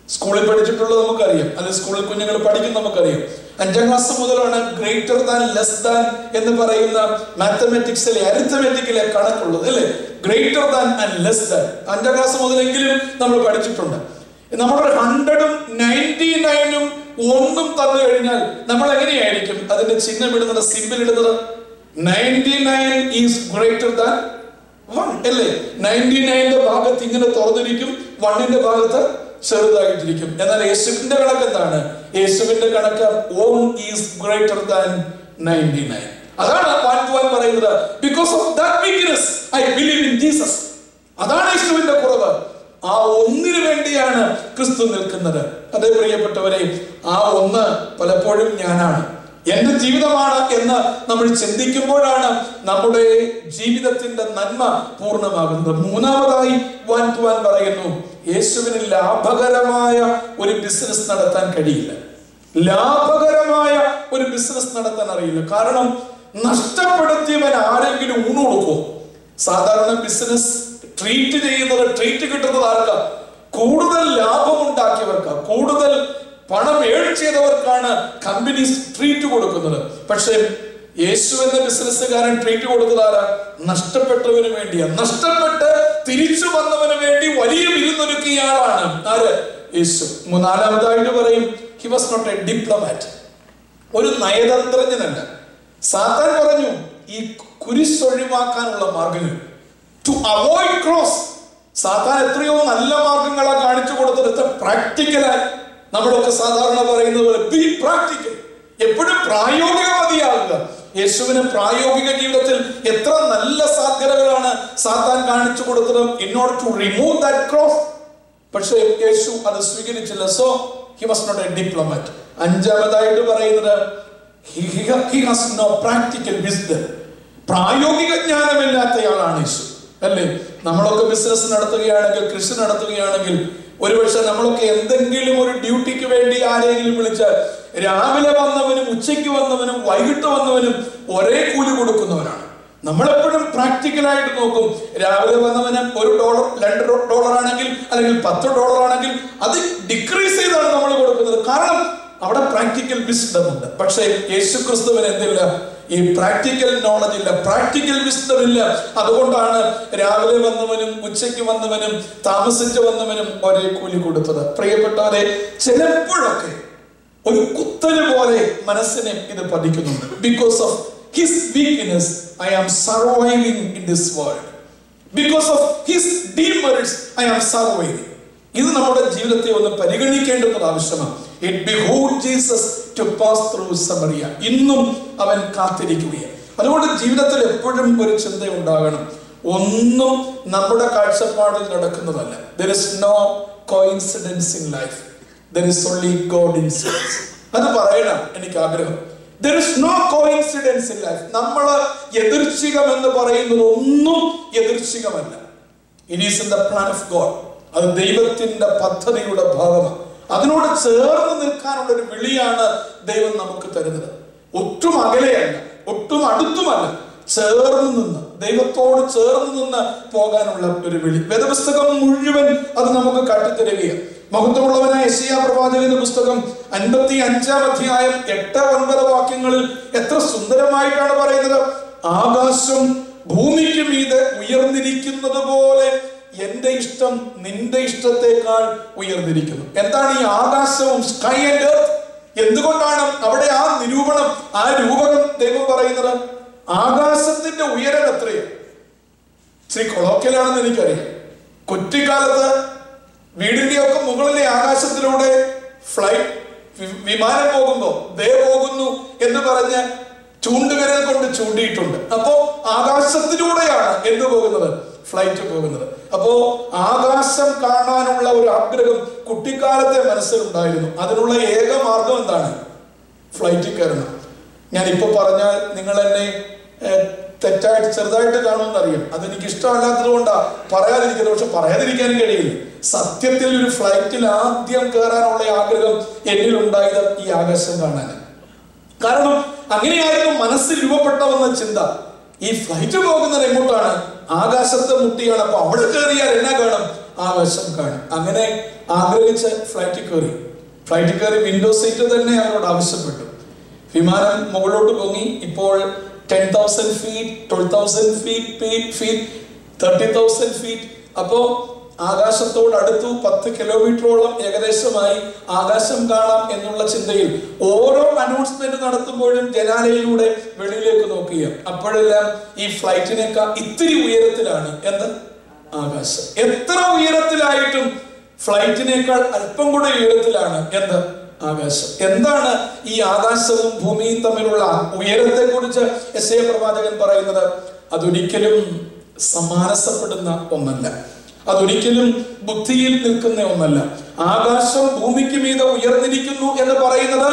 സ്കൂളിൽ പഠിച്ചിട്ടുള്ളത് നമുക്കറിയാം, അല്ലെങ്കിൽ സ്കൂളിൽ കുഞ്ഞുങ്ങൾ പഠിക്കുന്ന നമുക്കറിയാം. അഞ്ചാം ക്ലാസ് മുതലാണ് ഗ്രേറ്റർ ദാൻ ലെസ് ദാൻ എന്ന് പറയുന്ന മാത്തമാറ്റിക്സിലെ അരിത്തമെറ്റിക്കിലെ കണക്കുള്ളത് അല്ലേ. Greater than and less than അഞ്ചാം ക്ലാസ് മുതലെങ്കിലും നമ്മൾ പഠിച്ചിട്ടുണ്ട്. നമ്മളൊരു ഹൺഡ്രഡും നയൻറ്റി നയനും ഒന്നും തന്നു കഴിഞ്ഞാൽ നമ്മൾ എങ്ങനെയായിരിക്കും അതിന്റെ ചിഹ്നം ഇടുന്നത്, സിമ്പിൾ ഇടുന്നത്? Ninety nine is greater than one അല്ലേ. നയൻറ്റി നയന്റെ ഭാഗത്ത് ഇങ്ങനെ തുറന്നിരിക്കും, വണ്ണിന്റെ ഭാഗത്ത് ചെറുതായിട്ടിരിക്കും. എന്നാൽ യേശുവിന്റെ കണക്ക് എന്താണ്? യേശുവിന്റെ കണക്ക് one is greater than ninety nine. അതാണ് വാൻ പറയുന്നത്. Because of that weakness I believe in Jesus. അതാണ് യേശുവിന്റെ കുറവ്. ആ ഒന്നിനു വേണ്ടിയാണ് ക്രിസ്തു നിൽക്കുന്നത്. അതേ പ്രിയപ്പെട്ടവരെ, ആ ഒന്ന് പലപ്പോഴും ഞാനാണ്, എന്റെ ജീവിതമാണ് എന്ന് നമ്മൾ ചിന്തിക്കുമ്പോഴാണ് നമ്മുടെ ജീവിതത്തിന്റെ നന്മ പൂർണ്ണമാകുന്നത്. മൂന്നാമതായി വാൻ തുവാൻ പറയുന്നു, യേശുവിന് ലാഭകരമായ ഒരു ബിസിനസ് നടത്താൻ കഴിയില്ല. ലാഭകരമായ ഒരു ബിസിനസ് നടത്താൻ അറിയില്ല. കാരണം നഷ്ടപ്പെടുത്തിയവൻ ആരെങ്കിലും ഊണ് കൊടുക്കുമോ? സാധാരണ ബിസിനസ് ട്രീറ്റ് ചെയ്യുന്നത്, ട്രീറ്റ് കിട്ടുന്നത് ആർക്കാ? കൂടുതൽ ലാഭം ഉണ്ടാക്കിയവർക്കാ, കൂടുതൽ പണം ഏൺ ചെയ്തവർക്കാണ് കമ്പനീസ് ട്രീറ്റ് കൊടുക്കുന്നത്. പക്ഷേ യേശു എന്ന ബിസിനസ്സുകാരൻ ട്രീറ്റ് കൊടുത്തത് ആരാ? നഷ്ടപ്പെട്ടവന് വേണ്ടിയാണ്. നഷ്ടപ്പെട്ട് തിരിച്ചു വന്നവന് വേണ്ടി വലിയ വിരുന്നൊരുക്കിയ ആളാണ് ആര്? യേശു. നാലാമതായിട്ട് പറയും, he was not a diplomat. ഒരു നയതന്ത്രജ്ഞനല്ല. സാത്താൻ പറഞ്ഞു ഈ കുരിശ് ഒഴിവാക്കാനുള്ള മാർഗങ്ങൾ, ടു അവോയ്ഡ് ക്രോസ്. സാത്താൻ എത്രയോ നല്ല മാർഗങ്ങളാ കാണിച്ചു കൊടുത്തത്, പ്രാക്ടിക്കലായി. നമ്മളൊക്കെ സാധാരണ പറയുന്നത് പോലെ ബി പ്രാക്ടിക്കൽ, എപ്പോഴും പ്രായോഗികമതിയാകുക. യേശുവിന് പ്രായോഗിക ജീവിതത്തിൽ എത്ര നല്ല സാധ്യതകളാണ് സാത്താൻ കാണിച്ചു കൊടുത്തത് in order to remove that cross. പക്ഷേ യേശു അത് സ്വീകരിച്ചില്ല. So he was not a diplomat. അഞ്ചാമതായിട്ട് പറയുന്നത് he has no practical wisdom. പ്രായോഗിക ജ്ഞാനമില്ലാത്തയാളാണ് യേശു അല്ലേ. നമ്മളൊക്കെ ബിസിനസ് നടത്തുകയാണെങ്കിൽ, കൃഷി നടത്തുകയാണെങ്കിൽ, ഒരുപക്ഷെ നമ്മളൊക്കെ എന്തെങ്കിലും ഒരു ഡ്യൂട്ടിക്ക് വേണ്ടി ആരെങ്കിലും വിളിച്ചാൽ രാവിലെ വന്നവനും ഉച്ചയ്ക്ക് വന്നവനും വൈകിട്ട് വന്നവനും ഒരേ കൂലി കൊടുക്കുന്നവരാണ്. നമ്മളെപ്പോഴും പ്രാക്ടിക്കലായിട്ട് നോക്കും. രാവിലെ വന്നവന് ഒരു ഡോളർ, രണ്ട് ഡോളർ ആണെങ്കിൽ, അല്ലെങ്കിൽ പത്ത് ഡോളർ ആണെങ്കിൽ അത് ഡിക്രീസ് ചെയ്താണ് നമ്മൾ കൊടുക്കുന്നത്. കാരണം അവിടെ പ്രാക്ടിക്കൽ വിസ്ഡം ഉണ്ട്. പക്ഷേ യേശു ക്രിസ്തുവിന് എന്തില്ല? ഈ പ്രാക്ടിക്കൽ നോളജ് ഇല്ല, പ്രാക്ടിക്കൽ വിസ്ഡം ഇല്ല. അതുകൊണ്ടാണ് രാവിലെ വന്നവനും ഉച്ചയ്ക്ക് വന്നവനും താമസിച്ച് വന്നവനും ഒരേ കൂലി കൊടുത്തത്. പ്രിയപ്പെട്ടവരെ, ചിലപ്പോഴൊക്കെ ഒരു കുത്തല് പോലെ മനസ്സിനെ ഇത് പതിക്കുന്നുണ്ട്. Because of his weakness I am surviving in this world. Because of his demerits I am surviving. ഇത് നമ്മുടെ ജീവിതത്തെ ഒന്ന് പരിഗണിക്കേണ്ടത് ആവശ്യമാണ്. It behooved Jesus to pass through Samaria. ഇന്നും അവൻ കാത്തിരിക്കുകയാണ്. അതുകൊണ്ട് ജീവിതത്തിൽ എപ്പോഴും ഒരു ചിന്ത ഉണ്ടാകണം, ഒന്നും നമ്മുടെ കാഴ്ചപ്പാടിൽ നടക്കുന്നതല്ല. There is no coincidence in life. There is only God incidence. അത് പറയണം എനിക്ക് ആഗ്രഹം. There is no coincidence in life. നമ്മൾ യദൃച്ഛികം എന്ന് പറയുന്നത് ഒന്നും യദൃച്ഛികമല്ല. It is in the plan of God. അത് ദൈവത്തിന്റെ പദ്ധതിയുടെ ഭാഗമാണ്. അതിനോട് ചേർന്ന് നിൽക്കാനുള്ള ഒരു വിളിയാണ് ദൈവം നമുക്ക് തരുന്നത്. ഒട്ടും അകലെയല്ല, ഒട്ടും അടുത്തുമല്ല, ചേർന്ന് നിന്ന്, ദൈവത്തോട് ചേർന്ന് നിന്ന് പോകാനുള്ള ഒരു വിളി. വേദപുസ്തകം മുഴുവൻ അത് നമുക്ക് കാട്ടിത്തരികയാണ്. മഹത്വമുള്ളവനായ യെശയ്യാ പ്രവാചകന്റെ പുസ്തകം അൻപത്തി അഞ്ചാം അധ്യായം എട്ട് ഒൻപത് വാക്യങ്ങളിൽ എത്ര സുന്ദരമായിട്ടാണ് പറയുന്നത്. ആകാശം ഭൂമിക്ക് മീതെ ഉയർന്നിരിക്കുന്നത് പോലെ എന്റെ ഇഷ്ടം നിന്റെ ഇഷ്ടത്തെക്കാൾ ഉയർന്നിരിക്കുന്നു. എന്താണ് ഈ ആകാശവും, സ്കൈ ആൻഡ് എർത്ത്? എന്തുകൊണ്ടാണ് അവിടെ ആ നിരൂപണം, ആ രൂപകം ദൈവം പറയുന്നത്? ആകാശത്തിന്റെ ഉയരം എത്രയാണ്? ശ്രീ കൊളോക്കിലാണെന്ന് എനിക്കറിയാം. കുറ്റിക്കാലത്ത് വീടിന്റെ ഒക്കെ മുകളിലെ ആകാശത്തിലൂടെ ഫ്ലൈറ്റ് വിമാനം പോകുമ്പോ ദേ പോകുന്നു എന്ന് പറഞ്ഞ് ചൂണ്ടുകരൽ കൊണ്ട് ചൂണ്ടിയിട്ടുണ്ട്. അപ്പോ ആകാശത്തിലൂടെയാണ് എന്ത് പോകുന്നത്? ഫ്ലൈറ്റ് പോകുന്നത്. അപ്പോ ആകാശം കാണാനുള്ള ഒരു ആഗ്രഹം കുട്ടിക്കാലത്തെ മനസ്സിലുണ്ടായിരുന്നു. അതിനുള്ള ഏക മാർഗം എന്താണ്? ഫ്ലൈറ്റിൽ കയറണം. ഞാൻ ഇപ്പൊ പറഞ്ഞാൽ നിങ്ങൾ എന്നെ തെറ്റായിട്ട് ചെറുതായിട്ട് കാണുമെന്നറിയാം. അതെനിക്ക് ഇഷ്ടമല്ലാത്തത് കൊണ്ടാ പറയാതിരിക്കുന്നത്. പക്ഷെ പറയാതിരിക്കാനും കഴിയില്ല. സത്യത്തിൽ ഒരു ഫ്ലൈറ്റിൽ ആദ്യം കയറാനുള്ള ആഗ്രഹം എന്നിലുണ്ടായത് ഈ ആകാശം കാണാൻ. കാരണം അങ്ങനെയായിരുന്നു മനസ്സിൽ രൂപപ്പെട്ടവെന്ന ചിന്ത. ഈ ഫ്ലൈറ്റ് പോകുന്നത് എങ്ങോട്ടാണ്? ആകാശത്തെ മുട്ടിയാണ്. അപ്പൊ അവിടെ കയറിയാൽ എന്നാ കാണും? ആകാശം കാണും. അങ്ങനെ ആഗ്രഹിച്ച് ഫ്ലൈറ്റിൽ കയറി. ഫ്ലൈറ്റിൽ കയറി വിൻഡോ സീറ്റ് തന്നെ അവരോട് ആവശ്യപ്പെട്ടു. വിമാനം മുകളിലോട്ട് പൊങ്ങി. ഇപ്പോൾ ten thousand feet, twelve thousand feet feet thirty thousand feet. അപ്പോ ആകാശത്തോട് അടുത്തു. പത്ത് കിലോമീറ്ററോളം ഏകദേശമായി ആകാശം കാണാം എന്നുള്ള ചിന്തയിൽ ഓരോ അനൗൺസ്മെന്റ് നടത്തുമ്പോഴും ജനാലയിലൂടെ വെളിയിലേക്ക് നോക്കുക. അപ്പോഴെല്ലാം ഈ ഫ്ലൈറ്റിനേക്കാൾ ഇത്തിരി ഉയരത്തിലാണ് എന്ത് ആകാശം. എത്ര ഉയരത്തിലായിട്ടും ഫ്ലൈറ്റിനേക്കാൾ അല്പം കൂടെ ഉയരത്തിലാണ് എന്ത് ആകാശം. എന്താണ് ഈ ആകാശവും ഭൂമിയും തമ്മിലുള്ള ഉയരത്തെ കുറിച്ച് യെശയ്യാ പ്രവാചകൻ പറയുന്നത്? അതൊരിക്കലും സമാനസപ്പെടുന്ന ഒന്നല്ല, അതൊരിക്കലും ബുദ്ധിയിൽ നിൽക്കുന്ന ഒന്നല്ല. ആകാശം ഭൂമിക്ക് മീതെ ഉയർന്നിരിക്കുന്നു എന്ന് പറയുന്നത്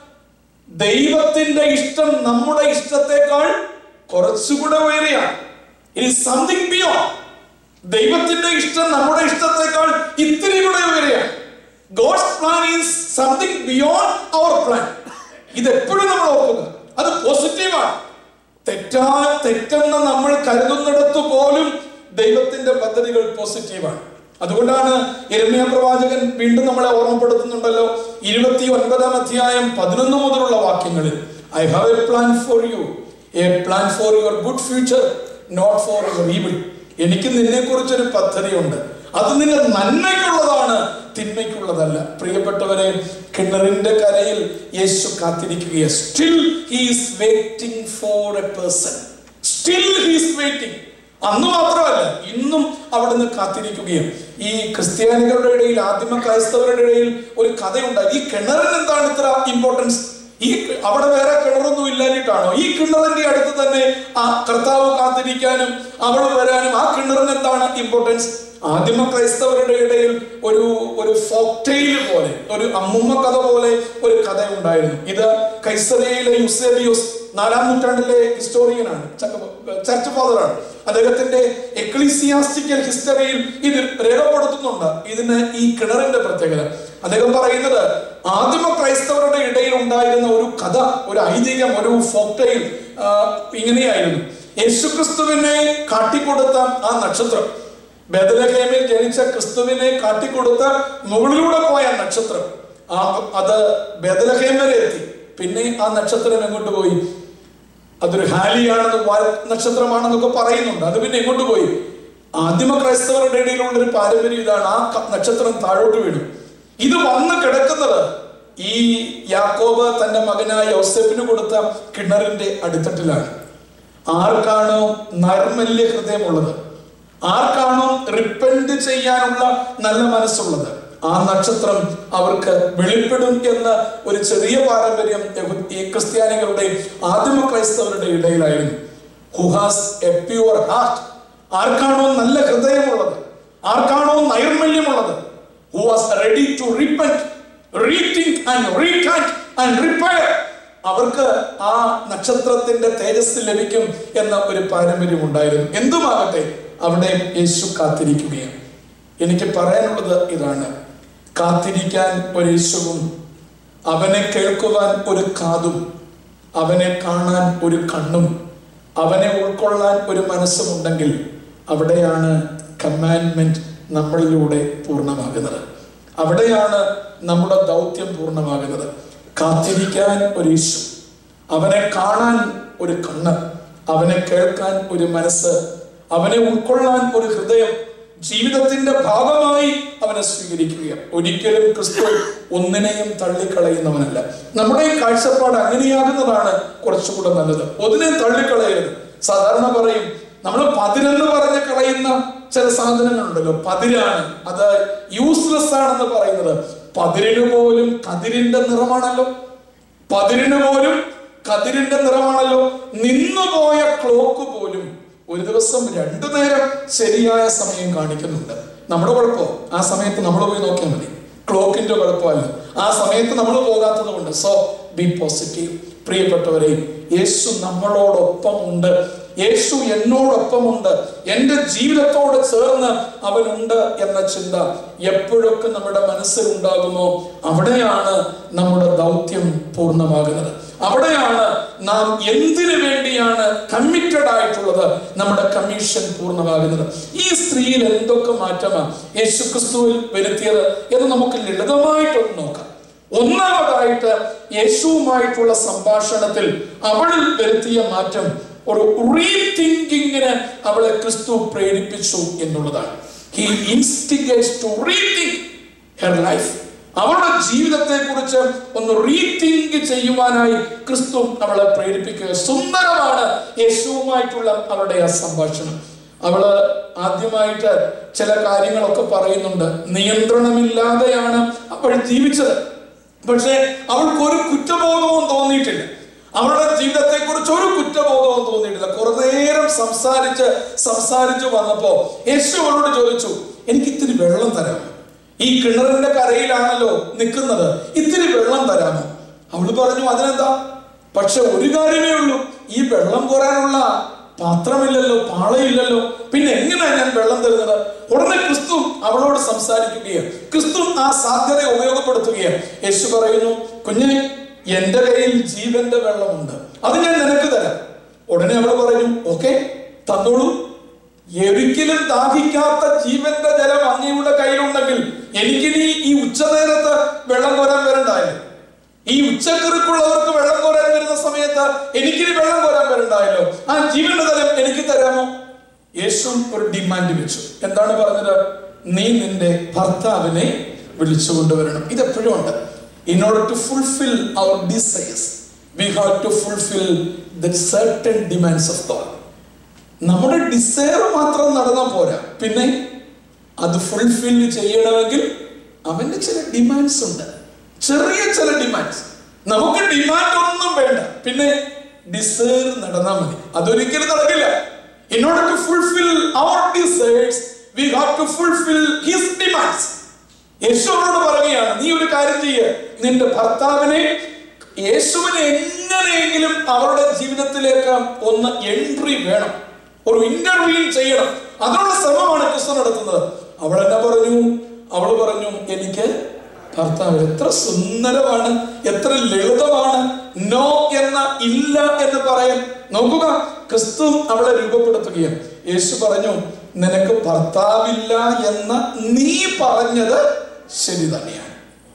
ദൈവത്തിന്റെ ഇഷ്ടം നമ്മുടെ ഇഷ്ടത്തെക്കാൾ കുറച്ചുകൂടെ ഉയരെയാണ്. It is something beyond. ദൈവത്തിന്റെ ഇഷ്ടം നമ്മുടെ ഇഷ്ടത്തെക്കാൾ ഇത്തിരി കൂടെ ഉയരെയാണ്. God's plan is something beyond our plan. ഇത് എപ്പോഴും നമ്മൾ ഓർക്കുക. അത് പോസിറ്റീവാണ്. തെറ്റാ തെറ്റെന്ന് നമ്മൾ കരുതുന്നിടത്ത് പോലും ദൈവത്തിന്റെ പദ്ധതികൾ പോസിറ്റീവാണ്. അതുകൊണ്ടാണ് യിരെമ്യാ പ്രവാചകൻ വീണ്ടും നമ്മളെ ഓർമ്മപ്പെടുത്തുന്നുണ്ടല്ലോ. ഇരുപത്തി ഒൻപതാം അധ്യായം പതിനൊന്ന് മുതലുള്ള വാക്യങ്ങളിൽ, I have a plan for you, a plan for your good future, not for your evil. എനിക്ക് നിന്നെ കുറിച്ചൊരു പദ്ധതിയുണ്ട്, അത് നിന്റെ നന്മയ്ക്കുള്ളതാണ്, തിന്മയ്ക്കുള്ളതല്ല. പ്രിയപ്പെട്ടവരെ, കിണറിന്റെ കരയിൽ യേശു കാത്തിരിക്കുകയാണ്. Still he is waiting for a person. Still he is waiting. അന്ന് മാത്രമല്ല, ഇന്നും അവിടുന്ന് കാത്തിരിക്കുകയും. ഈ ക്രിസ്ത്യാനികളുടെ ഇടയിൽ, ആദിമ ക്രൈസ്തവരുടെ ഇടയിൽ ഒരു കഥയുണ്ടായി. ഈ കിണറിന് എന്താണ് ഇത്ര ഇമ്പോർട്ടൻസ്? ഈ അവിടെ വേറെ കിണറൊന്നും ഇല്ലാഞ്ഞിട്ടാണോ? ഈ കിണറിന്റെ അടുത്ത് തന്നെ ആ കർത്താവ് കാത്തിരിക്കാനും അവൾ വരാനും ആ കിണറിന് എന്താണ് ഇമ്പോർട്ടൻസ്? ആദിമ ക്രൈസ്തവരുടെ ഇടയിൽ ഒരു ഒരു ഫോക്ടെയിൽ പോലെ, ഒരു അമ്മുമ്മ കഥ പോലെ ഒരു കഥ ഉണ്ടായിരുന്നു. ഇത് കൈസറിയയിലെ യൂസേബിയോസ്, നാലാം നൂറ്റാണ്ടിലെ ഹിസ്റ്റോറിയനാണ്, ചർച്ച് ഫാദറാണ്. അദ്ദേഹത്തിന്റെ എക്ലീസിയാസ്റ്റിക്കൽ ഹിസ്റ്ററിയിൽ ഇത് രേഖപ്പെടുത്തുന്നുണ്ട്. ഇതിന് ഈ കിണറിന്റെ പ്രത്യേകത അദ്ദേഹം പറയുന്നത്, ആദിമ ക്രൈസ്തവരുടെ ഇടയിൽ ഉണ്ടായിരുന്ന ഒരു കഥ, ഒരു ഐതിഹ്യം, ഒരു ഫോക്ടെയിൽ ഇങ്ങനെയായിരുന്നു. യേശുക്രിസ്തുവിനെ കാട്ടിക്കൊടുത്ത ആ നക്ഷത്രം, ബേത്ലഹേമിൽ ജനിച്ച ക്രിസ്തുവിനെ കാട്ടിക്കൊടുത്ത മുകളിലൂടെ പോയ നക്ഷത്രം, ആ അത് ബേത്ലഹേം വരെ എത്തി. പിന്നെ ആ നക്ഷത്രം എങ്ങോട്ട് പോയി? അതൊരു ഹാലിയാണെന്ന്, നക്ഷത്രമാണെന്നൊക്കെ പറയുന്നുണ്ട്. അത് പിന്നെ എങ്ങോട്ട് പോയി? ആദിമ ക്രൈസ്തവരുടെ ഇടയിലുള്ള ഒരു പാരമ്പര്യം ഇതാണ്, ആ നക്ഷത്രം താഴോട്ട് വീണു. ഇത് വന്ന് കിടക്കുന്നത് ഈ യാക്കോബ് തന്റെ മകനായ യോസേഫിന് കൊടുത്ത കിണറിന്റെ അടിത്തട്ടിലാണ്. ആർക്കാണോ നൈർമല്യ ഹൃദയമുള്ളത്, ആർക്കാണോ റിപ്പന്റ് ചെയ്യാനുള്ള നല്ല മനസ്സുള്ളത്, ആ നക്ഷത്രം അവർക്ക് വെളിപ്പെടും എന്ന ഒരു ചെറിയ പാരമ്പര്യം ഈ ക്രിസ്ത്യാനികളുടെ, ആദിമ ക്രൈസ്തവരുടെ ഇടയിലായിരുന്നു. Who has a pure heart, ആർക്കാണോ നല്ല ഹൃദയമുള്ളത്, ആർക്കാണോ നൈർമല്യമുള്ളത്, who was ready to repent, rethink and recant and repair, അവർക്ക് ആ നക്ഷത്രത്തിന്റെ തേജസ് ലഭിക്കും എന്ന ഒരു പാരമ്പര്യം ഉണ്ടായിരുന്നു. എന്തുമാകട്ടെ, അവിടെ യേശു കാത്തിരിക്കുകയാണ്. എനിക്ക് പറയാനുള്ളത് ഇതാണ്, കാത്തിരിക്കാൻ ഒരു യേശുവും, അവനെ കേൾക്കുവാൻ ഒരു കാതും, അവനെ കാണാൻ ഒരു കണ്ണും, അവനെ ഉൾക്കൊള്ളാൻ ഒരു മനസ്സും ഉണ്ടെങ്കിൽ അവിടെയാണ് കമാൻഡ്മെന്റ് നമ്മളിലൂടെ പൂർണ്ണമാകുന്നത്. അവിടെയാണ് നമ്മുടെ ദൗത്യം പൂർണ്ണമാകുന്നത്. കാത്തിരിക്കാൻ ഒരു യേശു, അവനെ കാണാൻ ഒരു കണ്ണ്, അവനെ കേൾക്കാൻ ഒരു മനസ്സ്, അവനെ ഉൾക്കൊള്ളാൻ ഒരു ഹൃദയം, ജീവിതത്തിന്റെ ഭാഗമായി അവനെ സ്വീകരിക്കുക. ഒരിക്കലും ക്രിസ്തു ഒന്നിനെയും തള്ളിക്കളയുന്നവനല്ല. നമ്മുടെ ഈ കാഴ്ചപ്പാട് അങ്ങനെയാകുന്നതാണ് കുറച്ചുകൂടെ നല്ലത്. ഒന്നിനെയും തള്ളിക്കളയരുത്. സാധാരണ പറയും, നമ്മൾ പതിനെന്ന് പറഞ്ഞ് കളയുന്ന ചില സാധനങ്ങളുണ്ടല്ലോ, പതിരാണ്, അത് യൂസ്ലെസ് ആണെന്ന് പറയുന്നത്. പതിരിന് പോലും കതിരിന്റെ നിറമാണല്ലോ, പതിരിന് പോലും കതിരിന്റെ നിറമാണല്ലോ. നിന്നുപോയ ക്ലോക്ക് പോലും ഒരു ദിവസം രണ്ടു നേരം ശരിയായ സമയം കാണിക്കുന്നുണ്ട്. നമ്മുടെ കുഴപ്പമോ? ആ സമയത്ത് നമ്മൾ പോയി നോക്കിയാൽ മതി. ക്ലോക്കിന്റെ കുഴപ്പമല്ല, ആ സമയത്ത് നമ്മൾ പോകാത്തത് കൊണ്ട്. So be positive. പ്രിയപ്പെട്ടവരെ, യേശു നമ്മളോടൊപ്പം ഉണ്ട്, യേശു എന്നോടൊപ്പമുണ്ട്, എൻ്റെ ജീവിതത്തോട് ചേർന്ന് അവനുണ്ട് എന്ന ചിന്ത എപ്പോഴൊക്കെ നമ്മുടെ മനസ്സിൽ ഉണ്ടാകുമോ അവിടെയാണ് നമ്മുടെ ദൗത്യം പൂർണ്ണമാകുന്നത്. അവിടെയാണ് നാം എന്തിനു വേണ്ടിയാണ് കമ്മിറ്റഡ് ആയിട്ടുള്ളത്, നമ്മുടെ കമ്മീഷൻ പൂർണ്ണമാകുന്നത്. ഈ സ്ത്രീയിൽ എന്തൊക്കെ മാറ്റമാണ് യേശു ക്രിസ്തുവിൽ വരുത്തിയത് എന്ന് നമുക്ക് ലളിതമായിട്ടൊന്ന് നോക്കാം. ഒന്നാമതായിട്ട് യേശുവുമായിട്ടുള്ള സംഭാഷണത്തിൽ അവളിൽ വരുത്തിയ മാറ്റം ഒരു റീതിങ്കിങ്ങിന് അവളെ ക്രിസ്തു പ്രേരിപ്പിച്ചു എന്നുള്ളതാണ്. He instigates to rethink her life. അവളുടെ ജീവിതത്തെ കുറിച്ച് ഒന്ന് റീതിങ്ക് ചെയ്യുവാനായി ക്രിസ്തു അവളെ പ്രേരിപ്പിക്കുക. സുന്ദരമാണ് യേശുവുമായിട്ടുള്ള അവളുടെ ആ സംഭാഷണം. അവള് ആദ്യമായിട്ട് ചില കാര്യങ്ങളൊക്കെ പറയുന്നുണ്ട്. നിയന്ത്രണമില്ലാതെയാണ് അവൾ ജീവിച്ചത്. പക്ഷെ അവൾക്ക് ഒരു കുറ്റബോധവും തോന്നിയിട്ടില്ല. അവളുടെ ജീവിതത്തെ കുറിച്ച് ഒരു കുറ്റബോധവും തോന്നിയിട്ടില്ല. കുറെ നേരം സംസാരിച്ച് സംസാരിച്ചു വന്നപ്പോ യേശു അവളോട് ചോദിച്ചു, എനിക്ക് ഇത്തിരി വെള്ളം തരാമോ? ഈ കിണറിന്റെ കരയിലാണല്ലോ നിൽക്കുന്നത്, ഇത്തിരി വെള്ളം തരാമോ? അവള് പറഞ്ഞു, അതിനെന്താ, പക്ഷെ ഒരു കാര്യമേ ഉള്ളൂ, ഈ വെള്ളം കോരാനുള്ള പാത്രമില്ലല്ലോ, പാളയില്ലല്ലോ, പിന്നെ എങ്ങനെയാണ് ഞാൻ വെള്ളം തരുന്നത്? ഉടനെ ക്രിസ്തു അവളോട് സംസാരിക്കുകയാണ്. ക്രിസ്തു ആ സാധ്യത ഉപയോഗപ്പെടുത്തുകയാണ്. യേശു പറയുന്നു, കുഞ്ഞെ, എന്റെ കയ്യിൽ ജീവന്റെ വെള്ളമുണ്ട്, അത് ഞാൻ നിനക്ക് തരാം. ഉടനെ അവൾ പറഞ്ഞു, ഓക്കെ, തന്നോളൂ. ഒരിക്കലും ദാഹിക്കാത്ത ജീവന്റെ ജലം അങ്ങയുടെ കയ്യിലുണ്ടെങ്കിൽ എനിക്കിനി ഈ ഉച്ചനേരത്ത് വെള്ളം കോരാൻ വരണ്ടായല്ലോ. ഈ ഉച്ചക്കിറുക്കുള്ളവർക്ക് വെള്ളം കോരാൻ വരുന്ന സമയത്ത് എനിക്കിനി വെള്ളം കോരാൻ വരണ്ടായല്ലോ. ആ ജീവന്റെ ജലം എനിക്ക് തരാമോ? യേശു ഒരു ഡിമാൻഡ് വെച്ചു. എന്താണ് പറഞ്ഞത്? നീ നിന്റെ ഭർത്താവിനെ വിളിച്ചു കൊണ്ടുവരണം. ഇതെപ്പോഴും ഉണ്ട്. In order to fulfill our desires, we have to fulfill the certain demands of God. നമ്മുടെ ഡിസയർ മാത്രം നടന്നാൽ പോരാ, പിന്നെ അത് ഫുൾഫിൽ ചെയ്യണമെങ്കിൽ അവന്റെ ചില ഡിമാൻഡ്സ് ഉണ്ട്, ചെറിയ ചില ഡിമാൻഡ്സ്. നമുക്ക് ഡിമാൻഡ് ഒന്നും വേണ്ട, പിന്നെ ഡിസയർ നടന്നാൽ മതി. അതൊരിക്കലും നടക്കില്ല. In order to fulfill our desires, we have to fulfill his demands. യേശുവിനോട് പറയുകയാണ്, നീ ഒരു കാര്യം ചെയ്യ്, നിന്റെ ഭർത്താവിനെ, യേശുവിനെ എങ്ങനെയെങ്കിലും അവരുടെ ജീവിതത്തിലേക്ക് ഒന്ന് എൻട്രി വേണം, ഒരു ഇന്റർവ്യൂ ചെയ്യണം. അതിനുള്ള ശ്രമമാണ് ക്രിസ്തു നടത്തുന്നത്. അവൾ എന്നാ പറഞ്ഞു? അവൾ പറഞ്ഞു, എനിക്ക് ഭർത്താവ്. എത്ര സുന്ദരമാണ്, എത്ര ലളിതമാണ് നോ എന്ന ഇല്ല എന്ന് പറയാൻ. നോക്കുക, ക്രിസ്തു അവളെ രൂപപ്പെടുത്തുകയാണ്. യേശു പറഞ്ഞു, നിനക്ക് ഭർത്താവില്ല എന്ന് നീ പറഞ്ഞത് ശരി തന്നെയാണ്.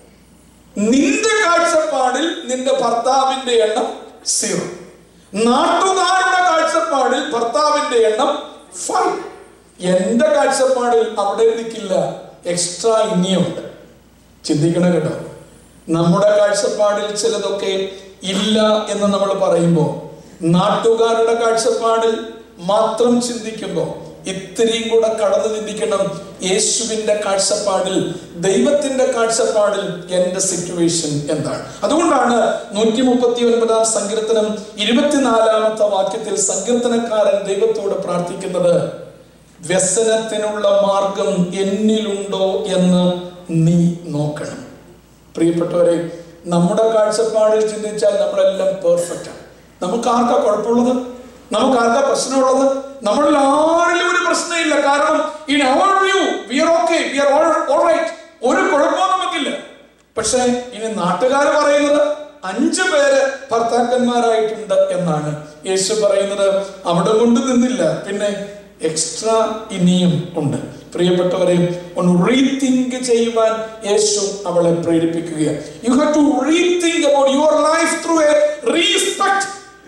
നിന്റെ കാഴ്ചപ്പാടിൽ നിന്റെ ഭർത്താവിന്റെ എണ്ണം സീറോ. നാട്ടുകാരുടെ കാഴ്ചപ്പാടിൽ ഭർത്താവിന്റെ എണ്ണം ഫൈവ്. എന്റെ കാഴ്ചപ്പാടിൽ അവിടെ നിൽക്കില്ല, എക്സ്ട്രാ ഇനിയുണ്ട്. ചിന്തിക്കണം കേട്ടോ. നമ്മുടെ കാഴ്ചപ്പാടിൽ ചിലതൊക്കെ ഇല്ല എന്ന് നമ്മൾ പറയുമ്പോൾ, നാട്ടുകാരുടെ കാഴ്ചപ്പാടിൽ മാത്രം ചിന്തിക്കുമ്പോൾ ഇത്രയും കൂടെ കടന്നു ചിന്തിക്കണം. യേശുവിന്റെ കാഴ്ചപ്പാടിൽ, ദൈവത്തിന്റെ കാഴ്ചപ്പാടിൽ എന്റെ സിറ്റുവേഷൻ എന്താണ്? അതുകൊണ്ടാണ് നൂറ്റി മുപ്പത്തി ഒൻപതാം സങ്കീർത്തനം ഇരുപത്തിനാലാമത്തെ വാക്യത്തിൽ സങ്കീർത്തനക്കാരൻ ദൈവത്തോട് പ്രാർത്ഥിക്കുന്നത്, വ്യസനത്തിനുള്ള മാർഗം എന്നിലുണ്ടോ എന്ന് നീ നോക്കണം. പ്രിയപ്പെട്ടവരെ, നമ്മുടെ കാഴ്ചപ്പാടിൽ ചിന്തിച്ചാൽ നമ്മളെല്ലാം പെർഫെക്റ്റ് ആണ്. നമുക്ക് ആർക്കാ കുഴപ്പമുള്ളത്? നമുക്ക് ആർക്കാ പ്രശ്നമുള്ളത്? നമ്മളിൽ ആരിലും ഒരു പ്രശ്നമില്ല. കാരണം in our view we are okay, we are all right, ഒരു കുഴപ്പവും നമുക്കില്ല. പക്ഷെ ഇനി നാട്ടുകാർ പറയുന്നത് അഞ്ചു പേര് ഭർത്താക്കന്മാരായിട്ടുണ്ട് എന്നാണ്. യേശു പറയുന്നത് അവിടെ കൊണ്ട് നിന്നില്ല, പിന്നെ എക്സ്ട്രാ ഇനിയും ഉണ്ട്. പ്രിയപ്പെട്ടവരെ, ഒന്ന് റീതിങ്ക് ചെയ്യുവാൻ യേശു അവളെ പ്രേരിപ്പിക്കുകയാണ്. You have to rethink about your life through a respect.